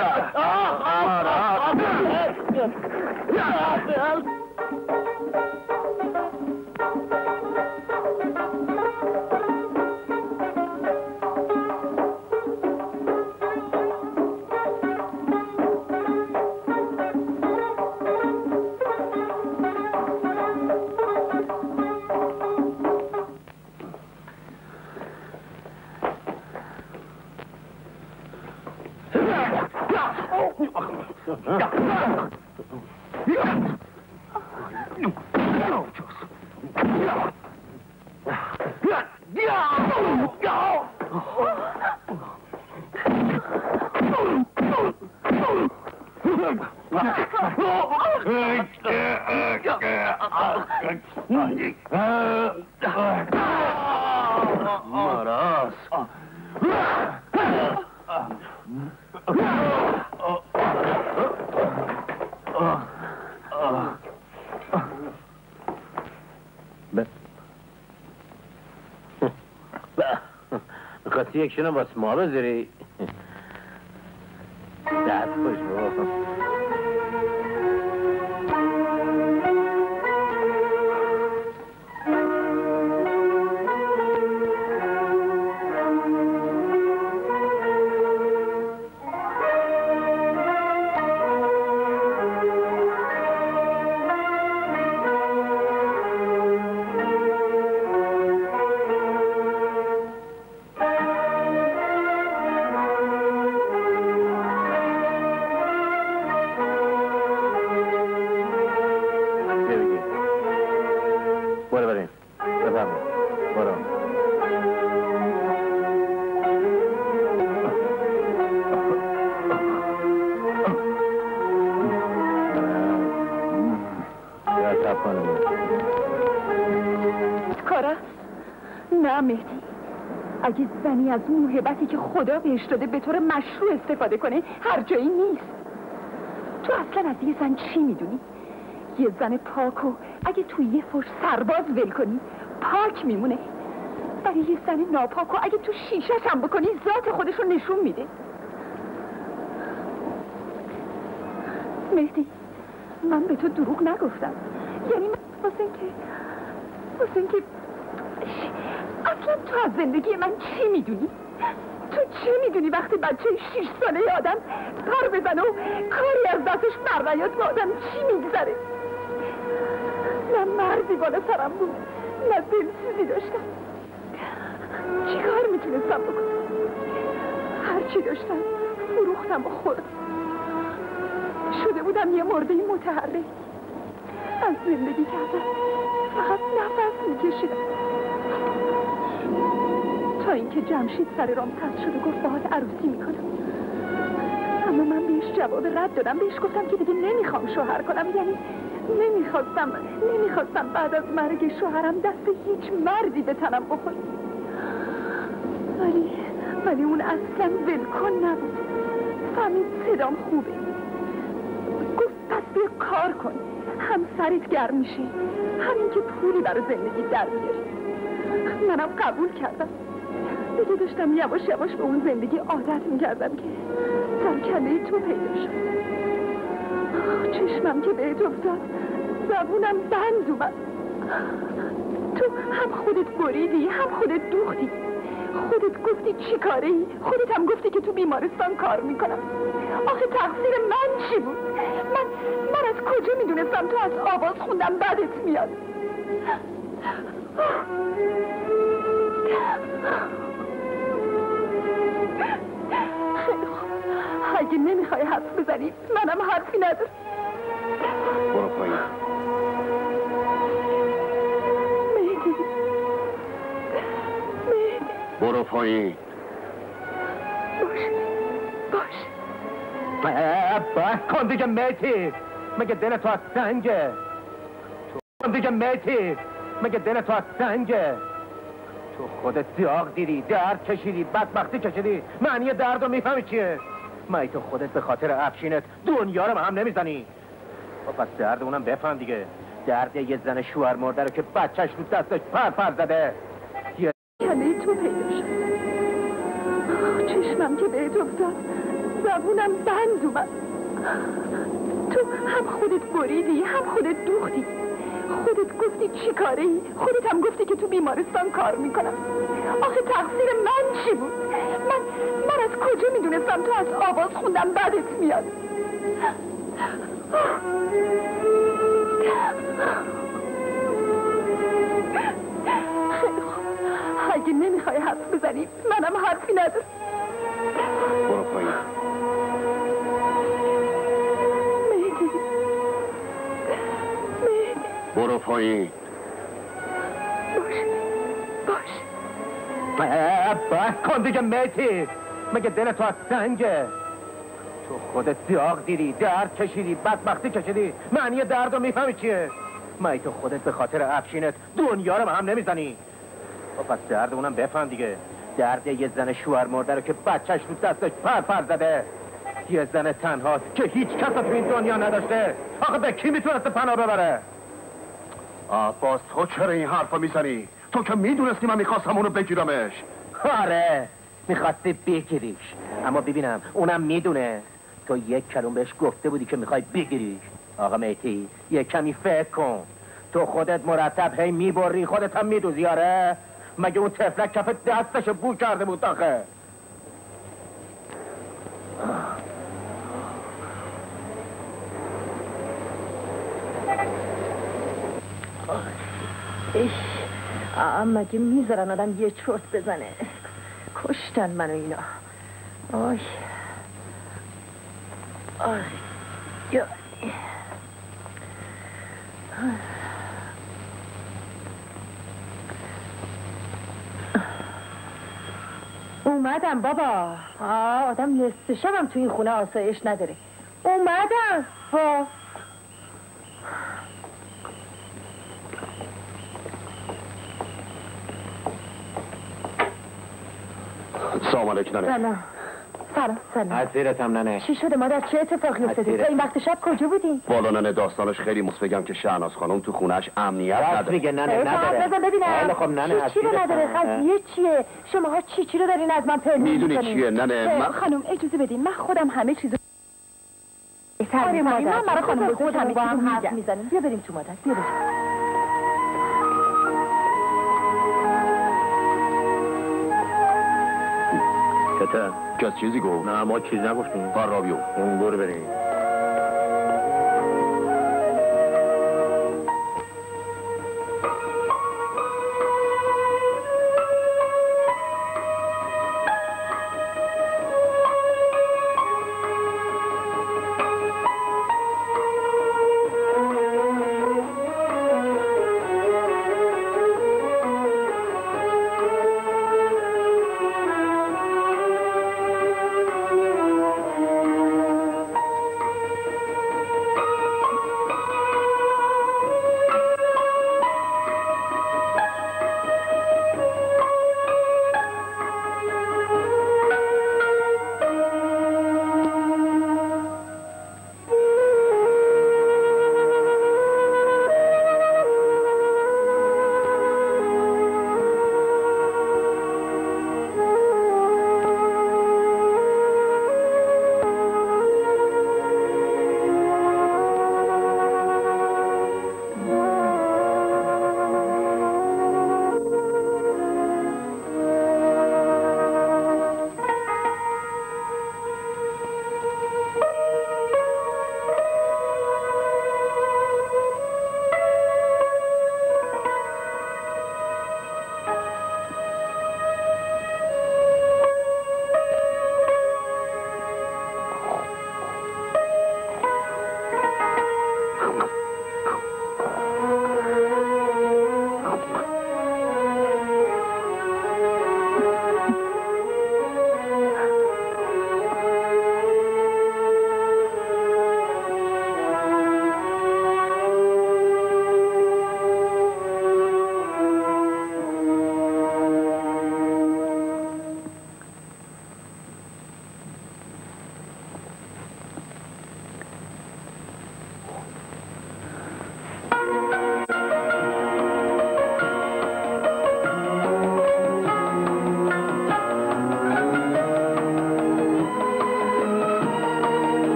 S2: میخواستی یکشونم باز ما بذاری دست خوش بابا.
S5: اگه زنی از اون موهبتی که خدا بهش داده به طور مشروع استفاده کنه هر جایی نیست. تو اصلا از یه زن چی میدونی؟ یه زن پاکو اگه توی یه فرش سرباز ول کنی پاک میمونه، برای یه زن ناپاکو اگه تو شیشه‌ش هم بکنی ذات خودشو نشون میده. مهدی من به تو دروغ نگفتم، یعنی من واسه اینکه اصلا تو از زندگی من چی میدونی؟ تو چی میدونی وقتی بچه 6 ساله آدم پر بزنه و کاری از دستش بر نیاد با آدم چی میگذره؟ نه مردی بالا سرم بود، نه دلسوزی داشتم. چی کار میتونستم بکنم؟ هرچی داشتم فروختم و خوردم. شده بودم یه مرده متحرک. از زندگی کردم فقط نفس میکشیدم تا اینکه جمشید سر رام پس شد و گفت باهات عروسی میکنم. اما من بهش جواب رد دادم، بهش گفتم که دیگه نمیخوام شوهر کنم، یعنی نمیخواستم بعد از مرگ شوهرم دست هیچ مردی به تنم بخوره. ولی اون اصلا ولکن نبود. فهمید صدام خوبه، گفت پس بیا کار کن، همسرت گرم میشه، همین که پولی برای زندگی در بیاری. منم قبول کردم. دیگه داشتم یواش یواش به اون زندگی عادت میکردم که سر کله تو پیدا شد. چشمم که بهت افتاد زبونم بند اومد. تو هم خودت بریدی هم خودت دوختی. خودت گفتی چی کاره ای؟ خودت هم گفتی که تو بیمارستان کار میکنم. آخه تقصیر من چی بود؟ من از کجا میدونستم تو از آواز خوندم بدت میاد؟ خیلی خوب، اگه نمیخوای حرف بزنی منم حرفی ندارم.
S1: برو پایین.
S5: مهدی
S1: برو پایین.
S2: بس کن دیگه مهدی، مگه دل تو از سنگه؟ کن دیگه مهدی، مگه دل تو از سنگه؟ تو خودت زیاق دیدی، درد کشیدی، بدبختی کشیدی، معنی درد رو میفهمی چیه؟ مگه تو خودت به خاطر افشینت دنیا رو به هم نمیزنی؟ پس درد اونم بفهم دیگه. درد یه زن شوهر مرده رو که بچهش رو دستش پر زده.
S5: کله تو پیدا شد. چشمم که بهت افتاد زبونم بند اومد. تو هم خودت بریدی هم خودت دوختی. خودت گفتی چی کاره ای؟ خودت هم گفتی که تو بیمارستان کار میکنم. آخه تقصیر من چی بود؟ من از کجا میدونستم تو از آواز خوندم بدت میاد؟ خیلی خوب، اگه نمیخوای حرف بزنی منم حرفی ندارم.
S1: برو پایین.
S5: مهدی
S1: برو پایین.
S2: بس کن دیگه مهدی، مگه دل تو از سنگه؟ تو خودت زیاق دیدی، درد کشیدی، بدبختی کشیدی، معنی درد رو میفهمی چیه؟ مگه تو خودت به خاطر افشینت دنیا رو به هم نمیزنی؟ پس درد اونم بفهم دیگه. درد یه زن شوهر مرده رو که بچهش رو دستش پر زده. یه زن تنها که هیچ کس تو این دنیا نداشته. آخه به کی میتونسته پناه ببره؟
S1: عباس تو چرا این حرفا میزنی؟ تو که میدونستی من میخواستم اونو بگیرمش.
S2: آره میخواستی بگیریش، اما ببینم اونم میدونه تو یک کلمه بهش گفته بودی که میخوای بگیریش. آقا مهدی یه کمی فکر کن. تو خودت مرتب هی میبری، خودت هم میدوزی. آره مگه اون طفلک کف دستشو بو کرده بود آخه؟
S5: مگه میذارن آدم یه چرت بزنه؟ کشتن منو اینا. آی یا اومدم بابا. آدم نصف شبم تو این خونه آسایش نداره. اومدم با
S1: سلام علیکم ننه.
S5: سلام.
S2: عزیزتم ننه.
S5: چی شده مادر؟ چه اتفاقی افتاده؟ تا این وقت شب کجا بودین؟
S1: والا ننه داستانش خیلی بگم که شهناز خانم تو خونهش امنیت نداره.
S2: میگه ننه نداره.
S5: بزن ببینم.
S2: خب ننه
S5: چی رو نداره؟ قضیه چیه؟ شماها چی رو دارین از من پنهون می‌کنین؟
S1: میدونی چیه ننه؟
S5: خانم اجازه بدین، من خودم همه چیزو آره مادر، من برای خانم بزرگ همه با هم حرف میزنیم. بیا بریم تو مادر، بیا بریم.
S1: کته کس چیزی گفت؟
S2: نه ما چیز نگفتیم.
S1: قرابیو
S2: اون برو بریم.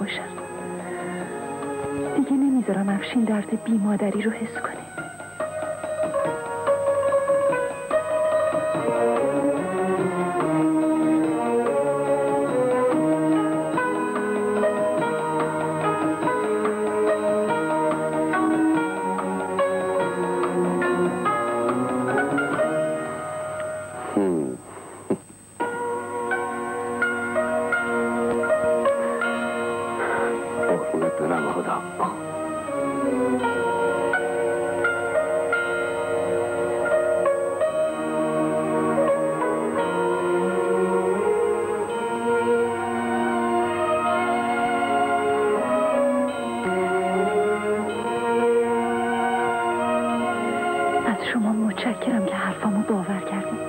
S5: باشم. دیگه نمیذارم افشین درد بی مادری رو حس کنه. شما متشکرم که حرفامو باور کردید.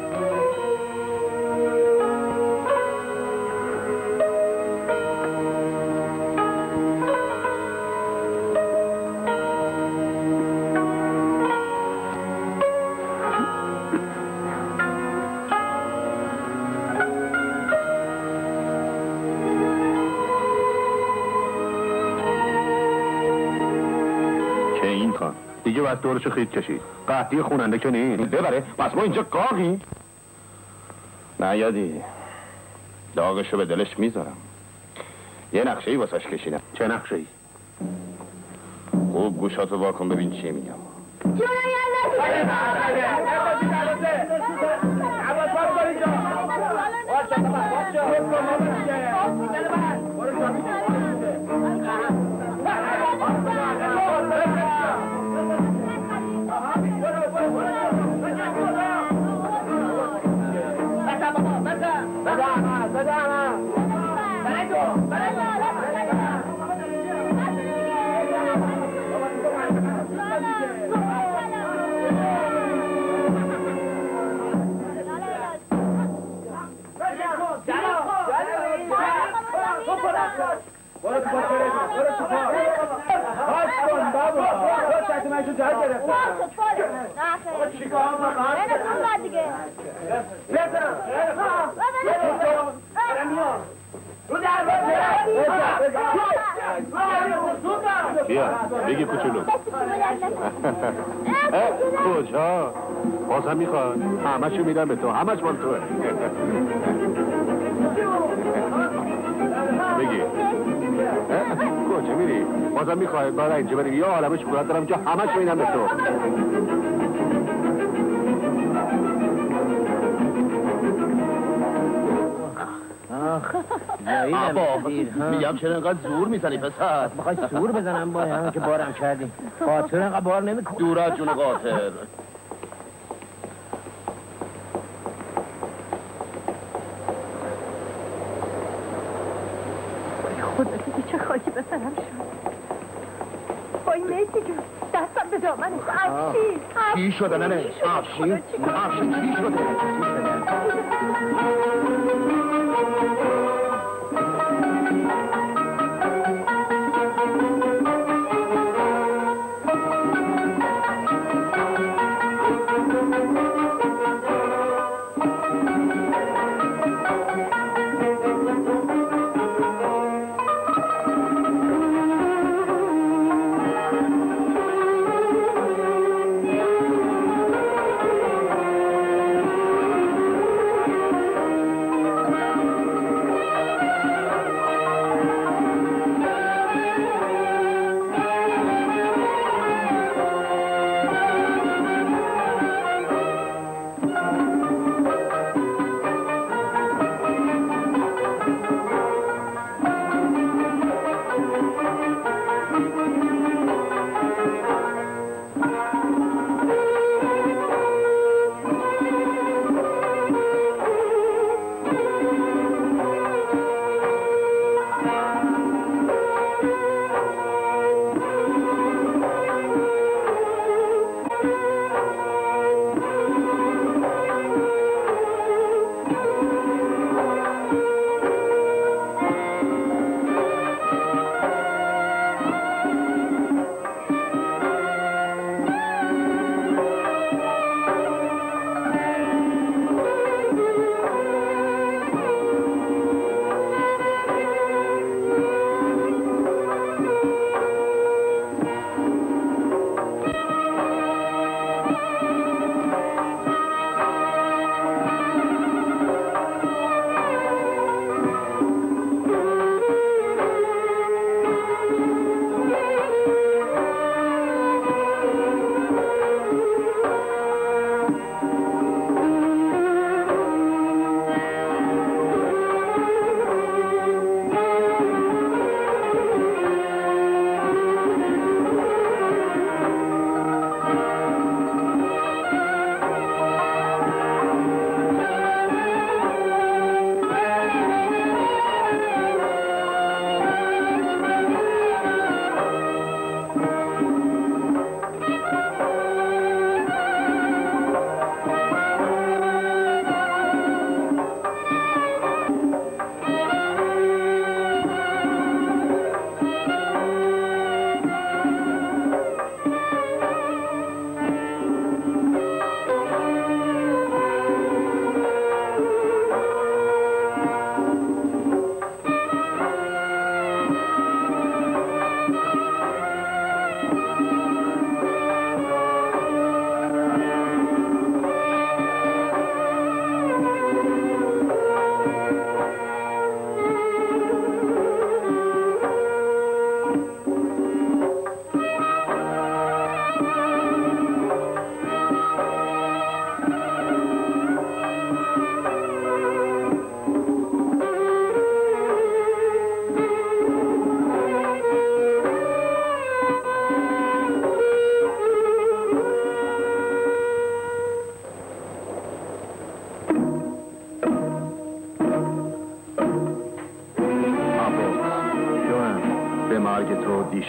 S1: که این خان دیگه بس دورشو خیط کشید. قحطی خوننده که نیست ببره. پس ما اینجا قاقیم. نه یادی داغشو به دلش میذارم. یه نقشه‌ای واسش کشیدم. چه نقشه‌ای؟ خوب گوشاتو واکن ببین چی میگم. بیا بگی کوچولو. کجا؟ بازم میخواد؟ همه‌شو میدم به تو. همه‌ش مال توه. بگی کجا میری؟ بازم میخوای بعد اینجا بریم یا عالمه شکلات دارم که همه‌شو میدم به تو. میگم چرا اینقدر زور میزنی پسر؟
S2: میخوای زور بزنم با همه که بارم کردی. قاطر اینقدر بار نمیکنی.
S1: دور از جون قاطر.
S5: خدا دیگه چه خاکی به سرم شد. وای میسی جون دستم به دامنش. افشین
S1: چی شده ننه؟ افشین چی شده؟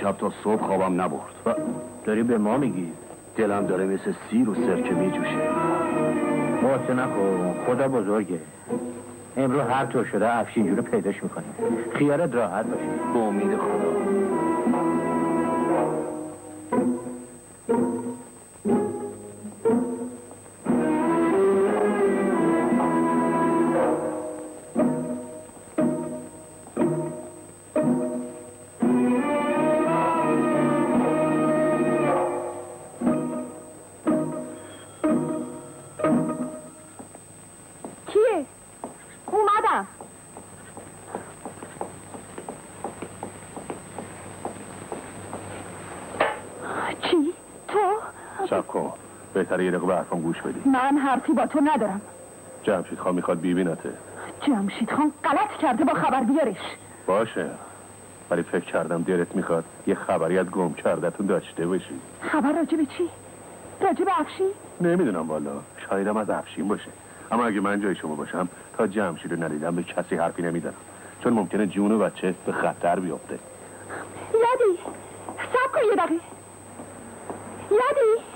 S1: دیشب تا صبح خوابم نبرد.
S2: داری به ما میگی؟
S1: دلم داره مثل سیر و سرکه میجوشه.
S2: محسن نکن، خدا بزرگه. امروز هر طور شده افشین جون رو پیداش میکنیم. خیالت راحت باشه.
S1: به امید خدا. بهتره یه دقیقه به حرفم گوش بدی.
S5: من حرفی با تو ندارم.
S1: جمشید خان میخواد ببینته.
S5: جمشید خان غلط کرده، با خبر بیارش.
S1: باشه، ولی فکر کردم دلت میخواد یه خبری از گم کردتون داشته باشی.
S5: خبر راجع به چی؟ راجع به افشین؟
S1: نمیدونم والا، شایدم از افشین باشه. اما اگه من جای شما باشم تا جمشید رو ندیدم به کسی حرفی نمیزنم، چون ممکنه جون بچه به خطر بیفته.
S5: یادی صبر کن یه دقیقه. یادی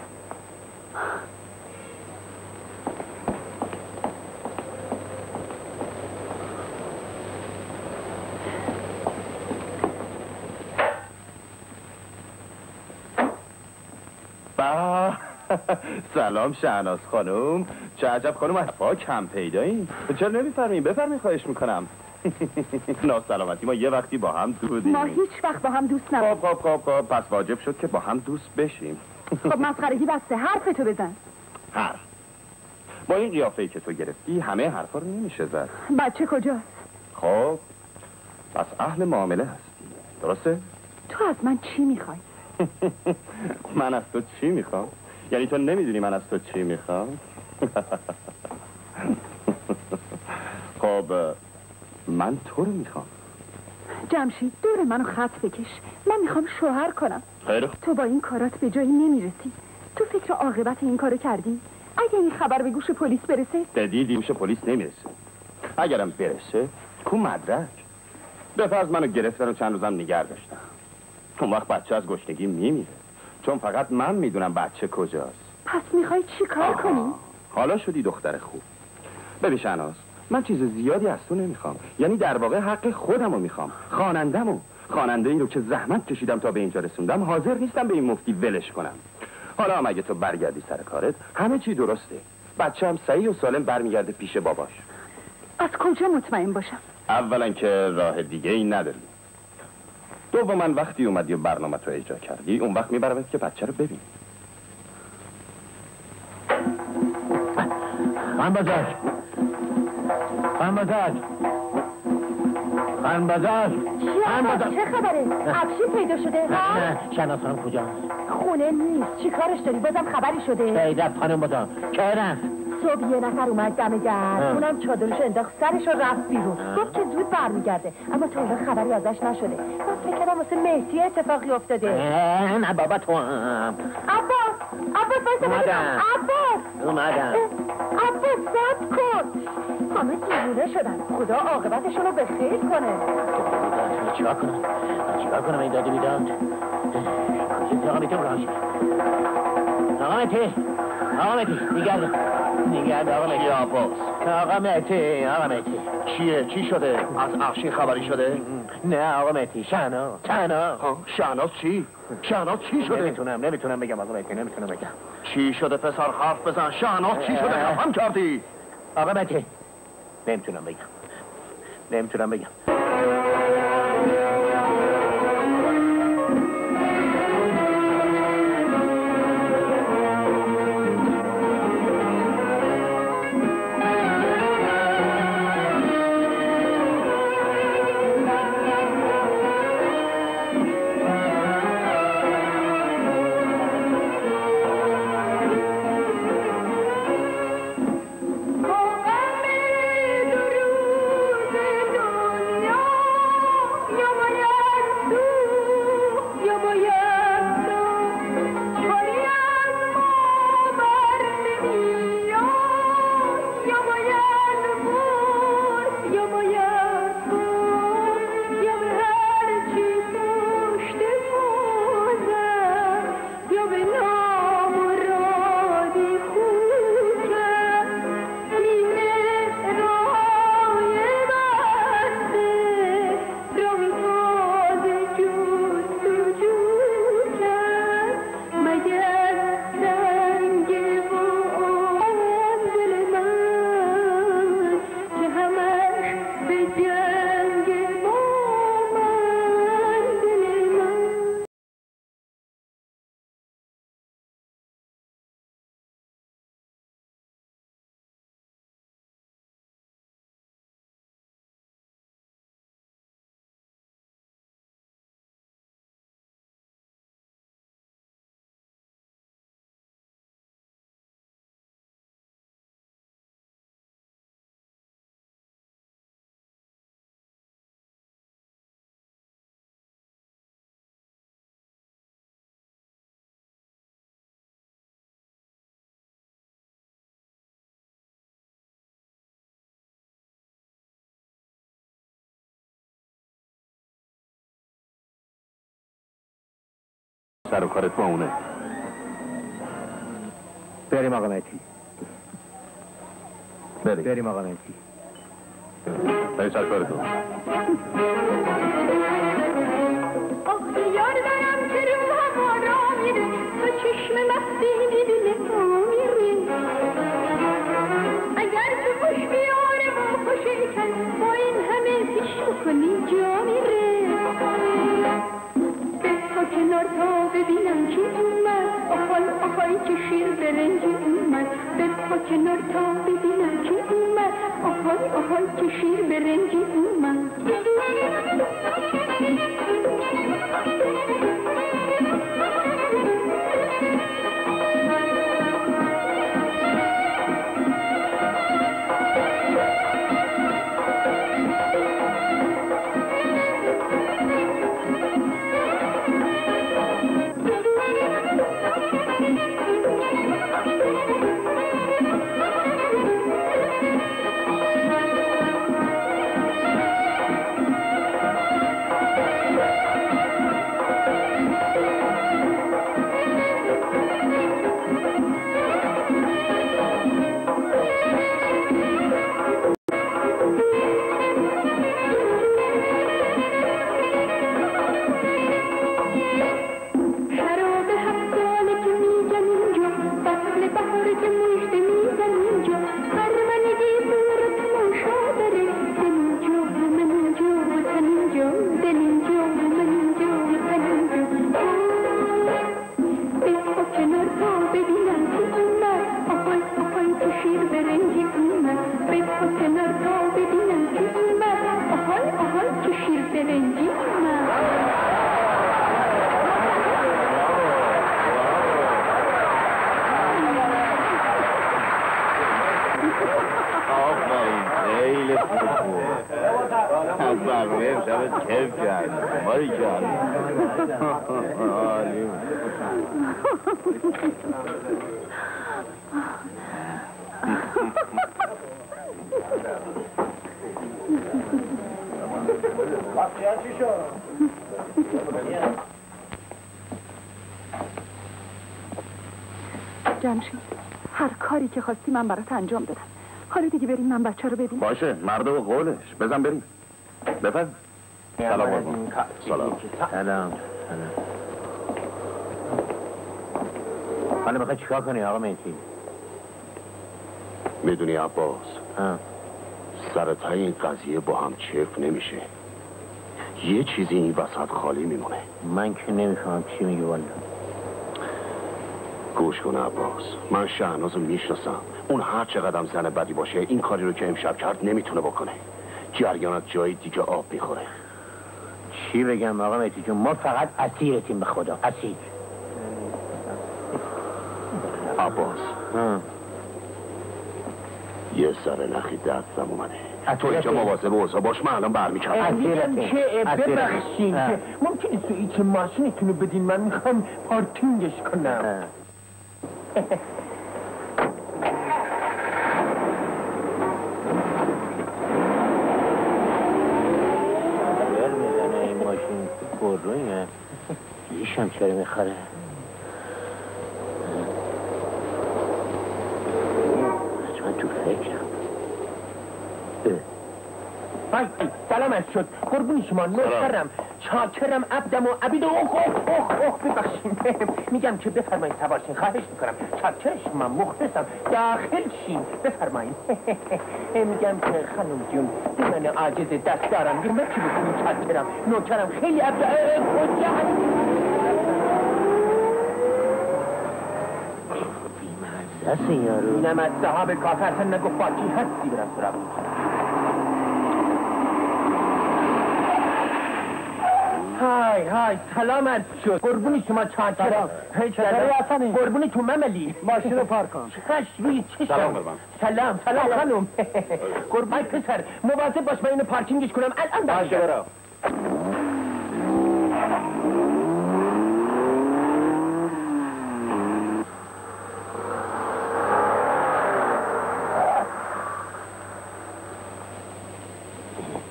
S1: سلام شهناز خانم. چه عجب خانم، حرفا کم پیداییم. چرا نمیفرماییم؟ بفرمایید، خواهش میکنم. ناسلامتی، ما یه وقتی با هم بودیم.
S5: ما هیچ وقت با هم دوست نبودیم.
S1: خب پس واجب شد که با هم دوست بشیم.
S5: خب مسخرگی بسته، حرفتو بزن.
S1: حرف؟ با این قیافه‌ای که تو گرفتی همه حرفا رو نمیشه زد.
S5: بچه کجاست؟
S1: خب پس اهل معامله هستی، درسته؟
S5: تو از من چی میخوای؟
S1: من از تو چی میخوام؟ یعنی تو نمیدونی من از تو چی میخوام؟ خب من تو رو میخوام.
S5: جمشید دور منو خط بکش، من میخوام شوهر کنم.
S1: خیلی
S5: تو با این کارات به جایی نمیرسی. تو فکر عاقبت این کارو کردی؟ اگه این خبر به گوش پلیس برسه؟
S1: دیدی گوش پلیس نمیرسه. اگرم برسه کو مدرک؟ به فرض منو گرفتن و چند روزم نگه داشتن، اون وقت بچه از گشنگی میمیره، چون فقط من میدونم بچه کجاست.
S5: پس میخوای چی کار کنی؟
S1: حالا شدی دختر خوب. ببین شهناز، من چیز زیادی از تو نمیخوام، یعنی در واقع حق خودم رو میخوام. خواننده ای رو که زحمت کشیدم تا به اینجا رسوندم، حاضر نیستم به این مفتی ولش کنم. حالا هم اگه تو برگردی سر کارت همه چی درسته، بچه هم صحیح و سالم برمیگرده پیش باباش.
S5: از کجا مطمئن باشم؟
S1: اولا که راه دیگه ای نداری، دوما وقتی اومدی و برنامه تو اجرا کردی اون وقت میبرمت که بچه رو ببین.
S2: خان بازار
S5: چه خبره؟ افشین پیدا شده؟
S2: نه، شهناز خانم کجاست؟
S5: خونه نیست. چی کارش داری؟ بازم خبری شده؟
S2: سیدت خانم بازار که رفت؟
S5: صبح یه نفر اومد دم در، اونم چادرش انداخت سرش رو رفت بیرون. گفت که زود برمیگرده، اما تا اون خبری ازش نشده. من فکر کردم واسه مهدی اتفاقی افتاده.
S2: نه بابا تو هم.
S5: عباس
S2: اومدم.
S5: عباس صبر کن. همه دیوونه شدن. خدا عاقبتشون رو به خیر کنه.
S2: چیکار کنم این داده بیداد؟ آقا میتون راش. آقا مهدی نیگرد آقا مهدی. آقا مهدی
S1: چی شده؟ از افشین خبری شده؟
S2: نه آقا مهدی، شهناز
S1: شهناز چی؟ شهناز چی شده؟
S2: نمیتونم بگم آقا مهدی، نمیتونم بگم.
S1: چی شده پسر؟ حرف بزن. شهناز چی شده؟ خفم کردی؟
S2: آقا مهدی نمیتونم بگم.
S1: سر و کارت با اونه.
S2: بریم آقا مهدی. بریم آقا مهدی.
S1: بریم سر کارتون.
S3: آخه یار دارم که رو هوا را میره، تو چشم مستی دیدی نفا میره. اگر تو خوش بیاره و خوشه کن، با این همه پیش بکنی جا میره. به کنار تا ببینم که اومد، آهای که شیر برنجی اومد. به کنار تا ببینم که اومد، آهای که شیر برنجی اومد.
S5: جمشید، هر کاری که خواستی من برات انجام دادم. حالا دیگه بریم من بچه رو ببینم.
S1: باشه، مرده و قولش. بزن بریم. بفرم. سلام قربان.
S2: سلام. حالا میخوای چیکار کنی آقا مهدی؟
S1: میدونی عباس، سرتای این قضیه با هم چرف نمیشه. یه چیزی این وسط خالی میمونه.
S2: من که نمیفهم چی میگی والا.
S1: گوش کن عباس، من شهناز رو میشناسم. اون هر چقدر زن بدی باشه این کاری رو که امشب کرد نمیتونه بکنه. جریانات جای دیگه آب میخوره.
S2: چی بگم آقا مهدی جون، ما فقط اسیرتیم به خدا، اسیر.
S1: عباس یه سر نخی دستم اومده. تو اینجا مواظب اوضاع باش، من الان برمیکردم.
S2: که ببخشین ممکنه سوئیچ ماشینتونو بدین، من میخوام پارکینگش کنم. بر میزنه این ماشین گرویه. ایشم چرا میخوره؟ حتما تو فکرم. سلامت شد، قربونی شما، نوکرم، چاکرم، عبدم و عبید و اوه ببخشین. میگم که بفرمایید سوارشین، خواهش میکنم، چاکر شما، مخلصم، داخل شین، بفرمایید. میگم که خانم جون من عاجز دست دارم، یه مکی بکنیم، چاکرم، نوکرم، خیلی عبد کجا بیمزه یارو. اینم از صحاب کافر اصلا نگفت با کی هستی برم سراغ. های سلامت شد، قربونی شما، چاکرم. قربونی تو مملی
S4: ماشین رو پارک کن.
S2: روی چشم. سلام خانم. قربونی پسر مواظب باش من اینو پارکینگش کنم الان. باشه برو.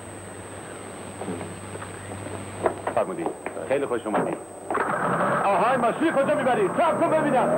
S1: خیلی خوش اومدی.
S2: آها
S1: مطمئن باشی کجا میبری؟ صبر کن ببینم.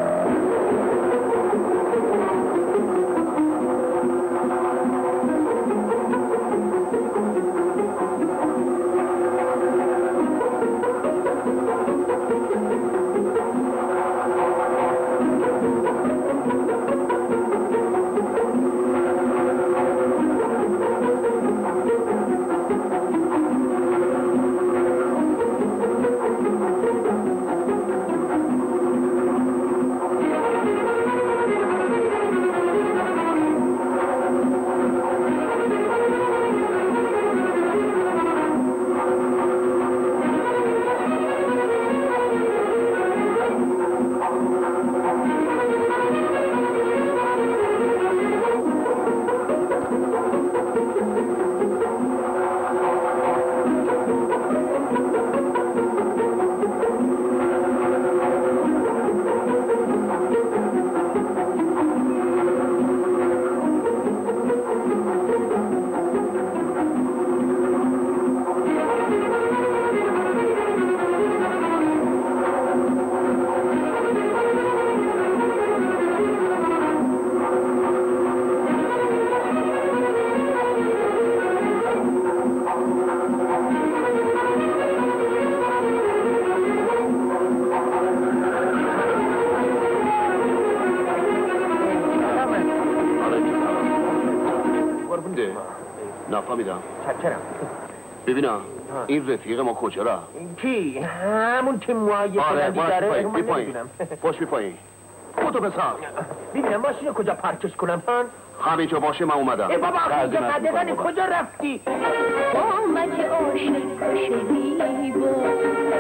S2: نفهمیدم.
S1: چکرم.
S2: ببینم این رفیق ما کجا را؟
S1: کی؟ همون که موهای
S2: آره
S1: داره.
S2: بی پایین. باش بی پایین. خودو بسر.
S1: ببینم ماشین کجا پارکش کنم پان؟
S2: همینجا باشه من اومدم.
S1: ای بابا اینجا قدردانی کجا رفتی؟
S3: آمد عاشق شدی با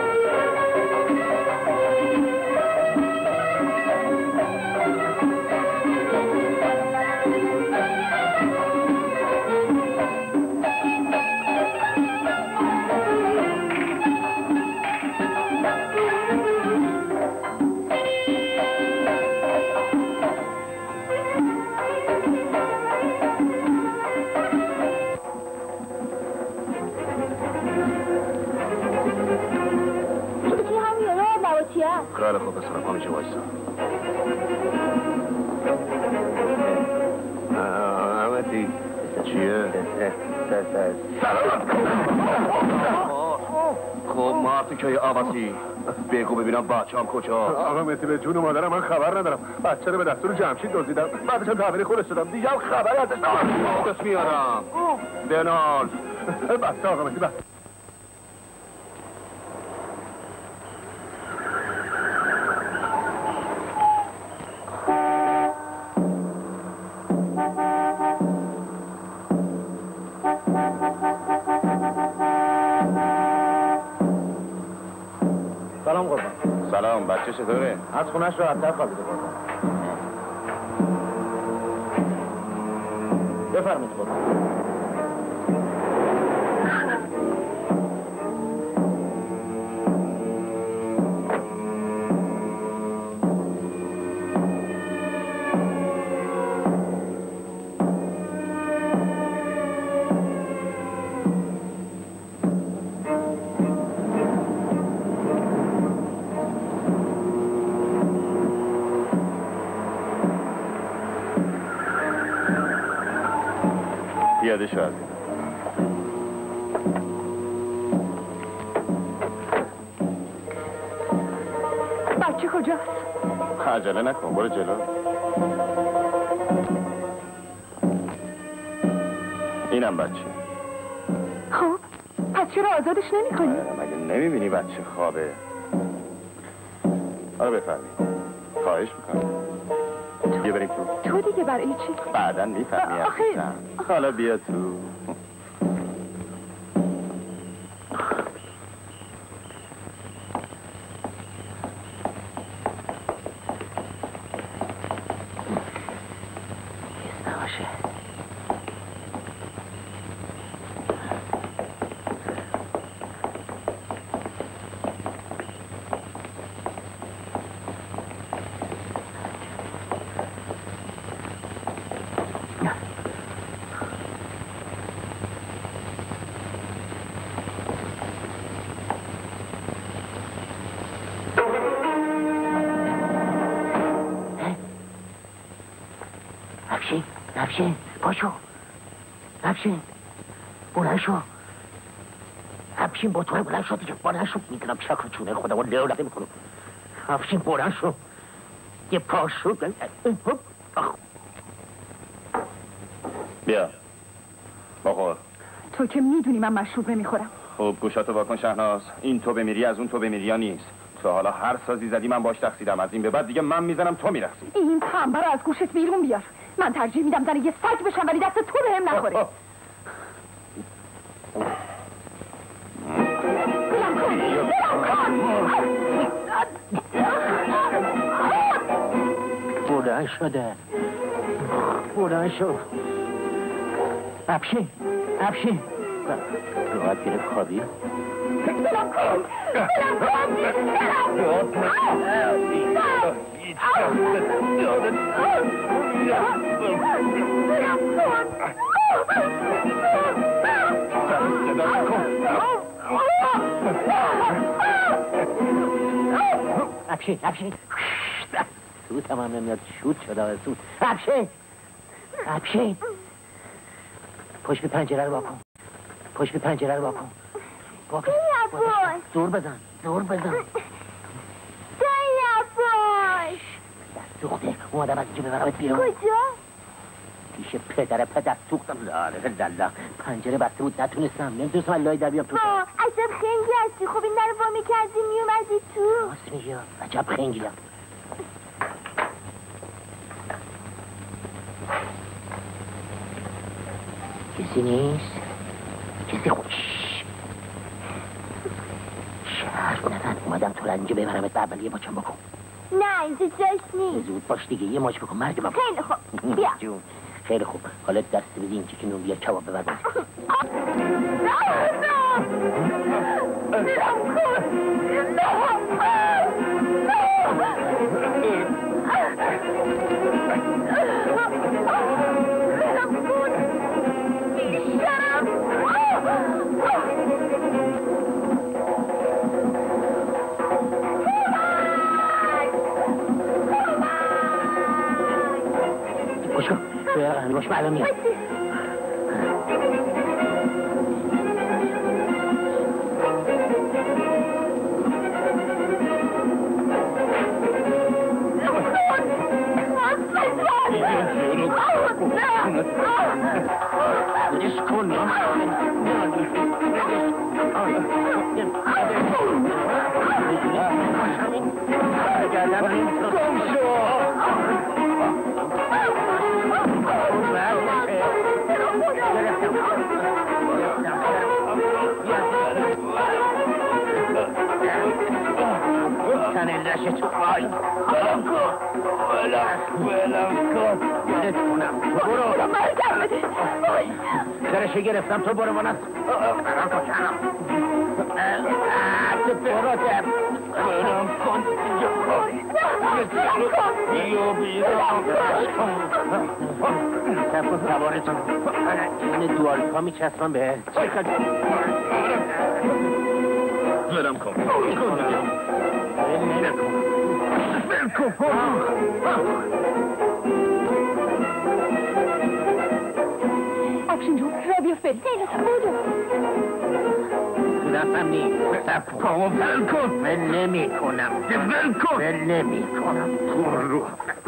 S2: خیلی خوب بسرم همینجا وایسا.
S1: احمدی
S2: چیه؟ خب مرد که عباسی بگو ببینم بچه هم کجا؟
S1: آقا مهدی به جون مادرم من خبر ندارم. بچه رو به دستور جمشید دزدیدم. بعدش هم تحویل خودش دادم. دیگه هم خبری ازش ندارم.
S2: دست میارم. بنال.
S1: بسته آقا مهدی بسته.
S2: سلام قربان.
S1: سلام بچه چطوره؟
S2: از خونش راحت‌تر خوابیده قربان. بفرمایید قربان.
S1: پیاده شد.
S5: بچه کجاست؟
S1: عجله نکن برو جلو. اینم بچه.
S5: خب پس چرا آزادش نمی کنی؟
S1: مگه نمیبینی بچه خوابه؟ آره بفرمایید. خواهش میکنم. بیا بریم تو.
S5: تو دیگه برای چی؟
S1: بعداً میفهمی.
S5: آخه
S1: حالا بیا تو.
S2: افشین پاشو افشین بلند شو افشین با تو بلند شو دیگه بلند شو میدونم چکر چونه خودم رو لولقه میکنم افشین بلند شو یه پاشو
S1: بیا بخور
S5: تو که میدونی من مشروب نمیخورم.
S1: خب گوشاتو واکن شهناز این تو بمیری از اون تو بمیری یا نیست تو حالا هر سازی زدی من باش تقصیرم از این به بعد دیگه من میزنم تو میرقصی
S5: این تنبه رو از گوشت بیرون بیار من ترجیح میدم زن یه سگ بشم ولی دست تو بهم نخوره
S2: بلند شده بلند شو افشین راحت گرفت خوابی
S3: بلم کن
S2: افشین سوت هم نمیاد شوت شده سوت افشین پشت پنجره رو واکن زور بزن دست سوخته اومدم از اینجا ببرمت بیرون
S3: کجا؟
S2: پیش پدر سوختم لالا پنجره بسته بود نتونستم نمیتونستم اللهی در بیام تو
S3: عجب خنگی هستی خب این در وا میکردی میومدی تو
S2: راست میگی عجب خنگیم کسی نیست کسی خوش شرط نزن اومدم تو اینجا ببرمت به اولیه باچم بکن
S3: نه اینجا جاش نیست
S2: زود باش دیگه یه ماچ بکن مرد بکن
S3: خیلی خوب بیا
S2: جون خیلی خوب حالا دست بدی این چیکی نون بیا کباب ببر بازی باشو تو یه رقمی باش معلوم میاد بودش کن تو آی بلم کن برو
S3: مرگم بده
S2: درشه گرفتم تو برو منت برو بلم کن بیو بیرم تفت سوارتون این دوالپا میچسبم به
S1: بلم کن
S5: افشین جون را بیفت بریم بودو
S2: تو دستم نیست پامو بل کن من نمی کنم بل کن من نمی کنم
S1: رو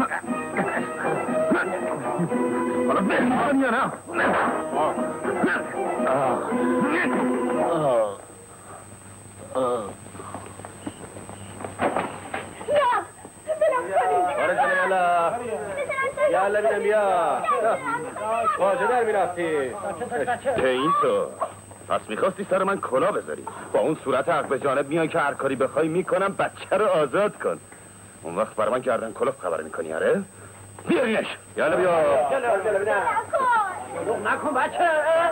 S1: حالا بل کن یا نه
S6: یالا بینم بیا واجه در میرفتی
S1: که این تو پس میخواستی سر من کلا بذاری با اون صورت حق به جانب میان که هر کاری بخوای میکنم بچه رو آزاد کن اون وقت برای من گردن کلاف خبر میکنی آره؟ بیارینش یالا بیا
S2: نکن بچه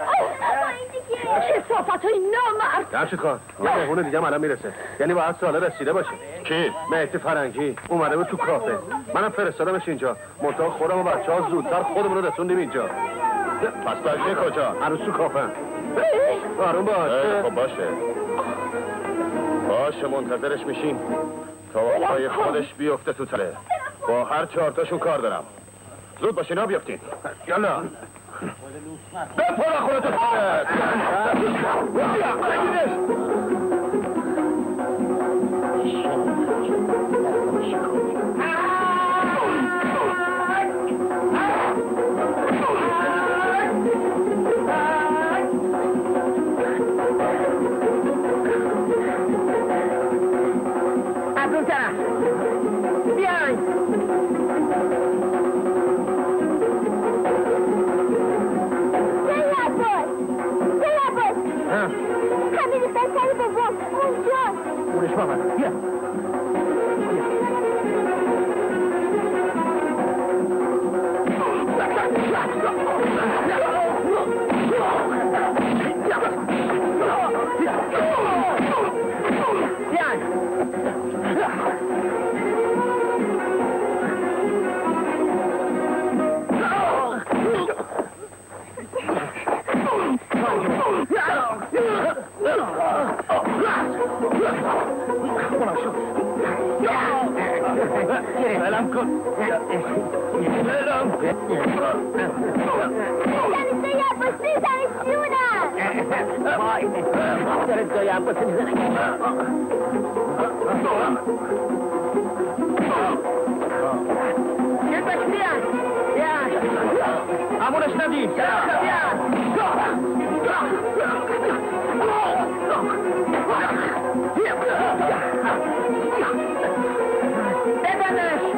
S3: چه صافت های نامرد
S6: درشت کن یه مهمون دیگه الان میرسه یعنی باید ساله رسیده باشه
S1: کی؟
S6: مهدی فرنگی اومده بود تو کافه منم فرستادمش اینجا منطقه خودم و بچه ها زودتر خودمون رو رسوندیم اینجا
S1: پس بچه کجا؟
S6: هنوز تو کافه آروم باشه
S1: خب باشه منتظرش میشیم تا وقتای خودش بیفته تو تله با هر 4 تاشون کار دارم
S6: زود باشین ها بیافتین یالا بپر خودتو خودت
S2: از اون طرف بیاین
S3: همین سر بابام اونجا
S2: اونش با من بیا
S6: بلم کن بلم
S3: زنیسته یه عباسی زنیشونم
S2: وای داره دای عباسی میزنه یه بش بیان
S6: همونش ندید
S2: بزنش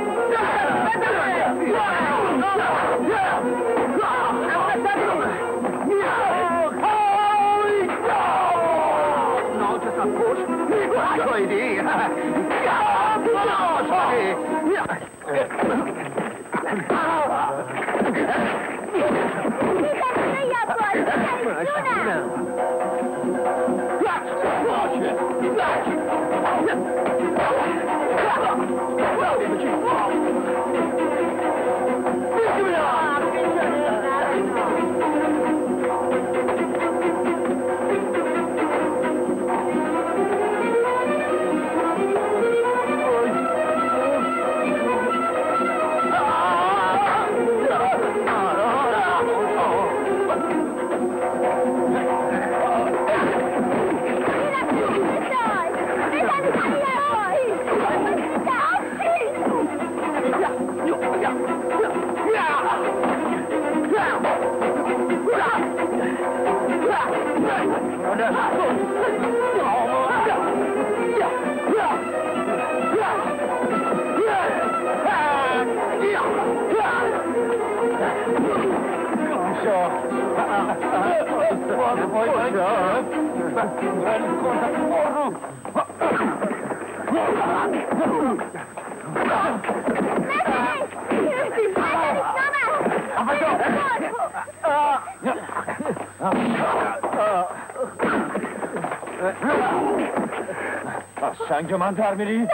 S6: از سنگ من در میری؟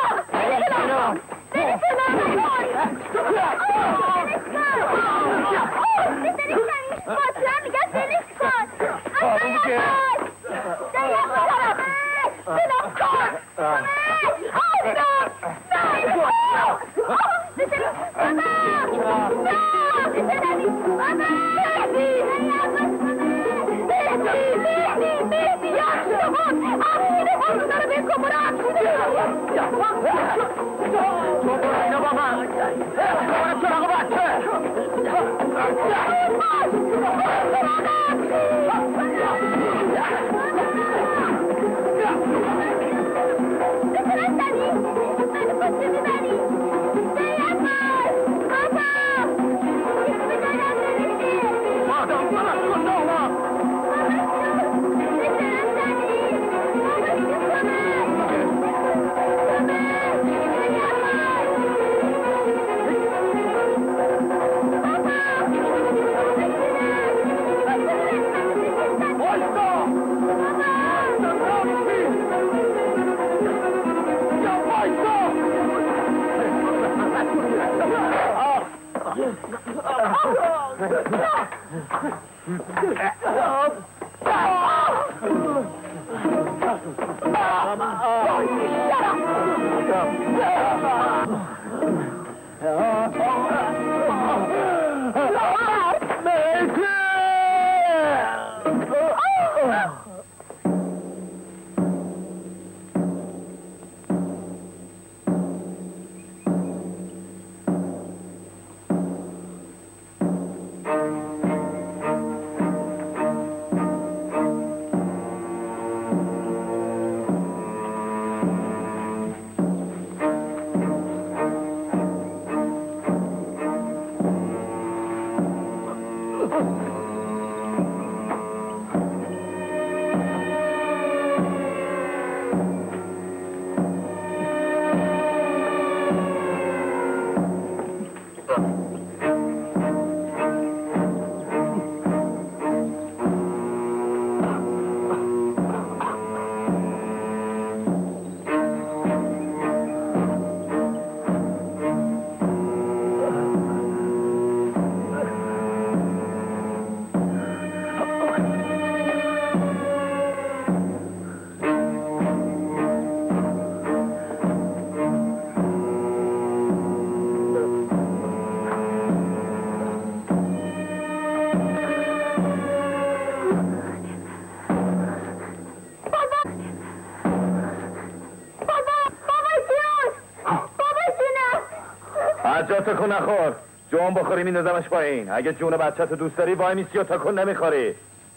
S6: جا تکون نخور جون بخوری میندازمش پایین اگه جون بچه تو دوست داری وای میستی و تکون نمیخوری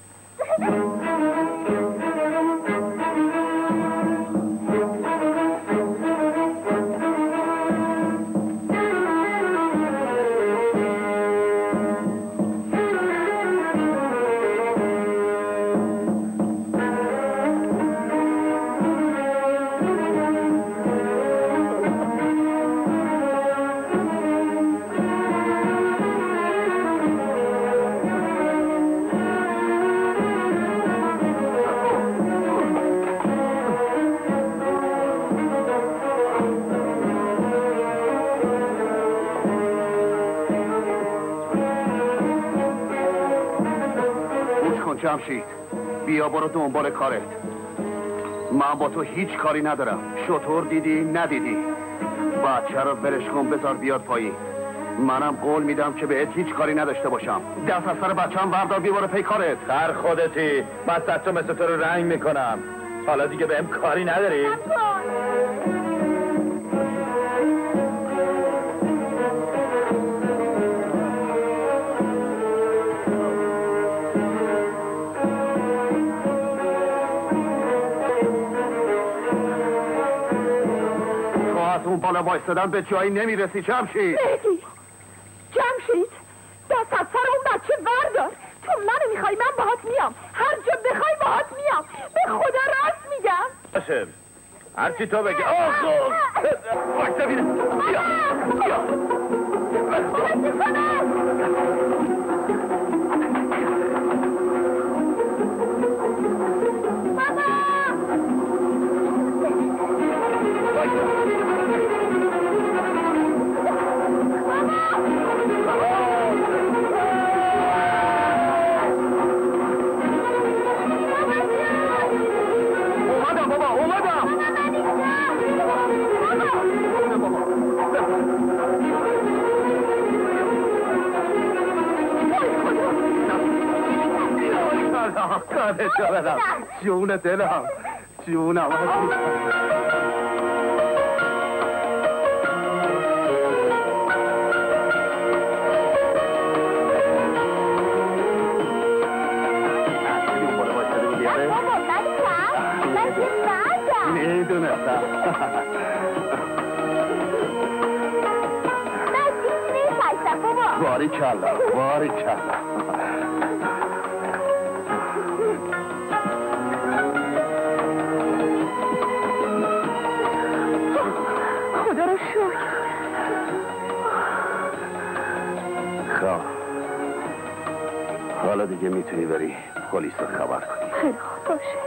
S1: جمشید بیا برو دنبال کارت من با تو هیچ کاری ندارم شطور دیدی ندیدی بچه رو برش کن بذار بیاد پایین منم قول میدم که بهت هیچ کاری نداشته باشم دست از سر بچه‌م بردار بیباره پی کارت
S6: خر خودتی من تو مثل تو رو رنگ میکنم حالا دیگه بهم کاری نداری؟
S1: اون بالا وایستدن به جایی نمیرسی جمشید
S5: جمشید دست از سر اون بچه بردار تو منو میخوای من باهات میام هر جا بخوای باهات میام به خدا راست میگم
S6: باشه هرچی تو بگی وایسته بینم بیا جون دلم جونم میدونستم باری کلا
S5: خدا رو شکر
S1: خب حالا دیگه میتونی بری پلیس رو خبر کنی
S5: خیلی خوب باشه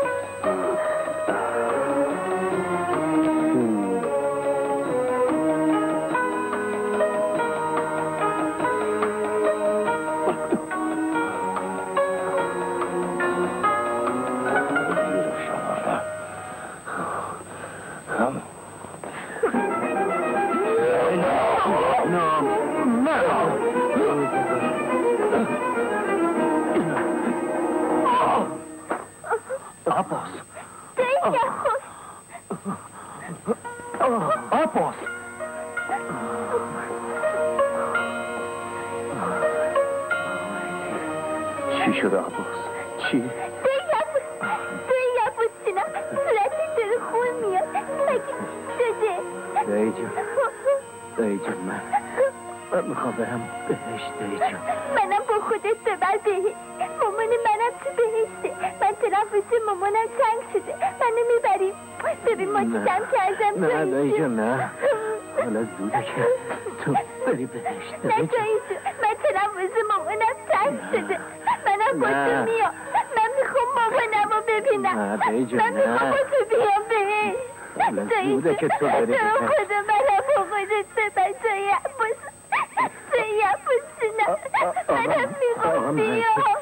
S1: عباس چی شده عباس؟ چی؟
S3: عباس جونم صورتت داره خون میاد مگه شده؟
S2: دایی جون من میخوام برم بهشت دایی جون
S3: منم با خودت ببر بهشت مامان منم تو بهشته من تنفس مامانم تنگ شده منو میبریم ببین ما چیزم کردم
S2: نه دایی جون نه حالا زوده که تو بری بهشت.
S3: نه جایی تو، من تنفس مامانم تنگ شده. منم با تو میام. من میخوام مامانم رو ببینم. من میخوام با تو بیام بهشت. جایی تو خدا منم با خودت ببر جایی عباس. جایی عباس نه. منم میخوام بیام.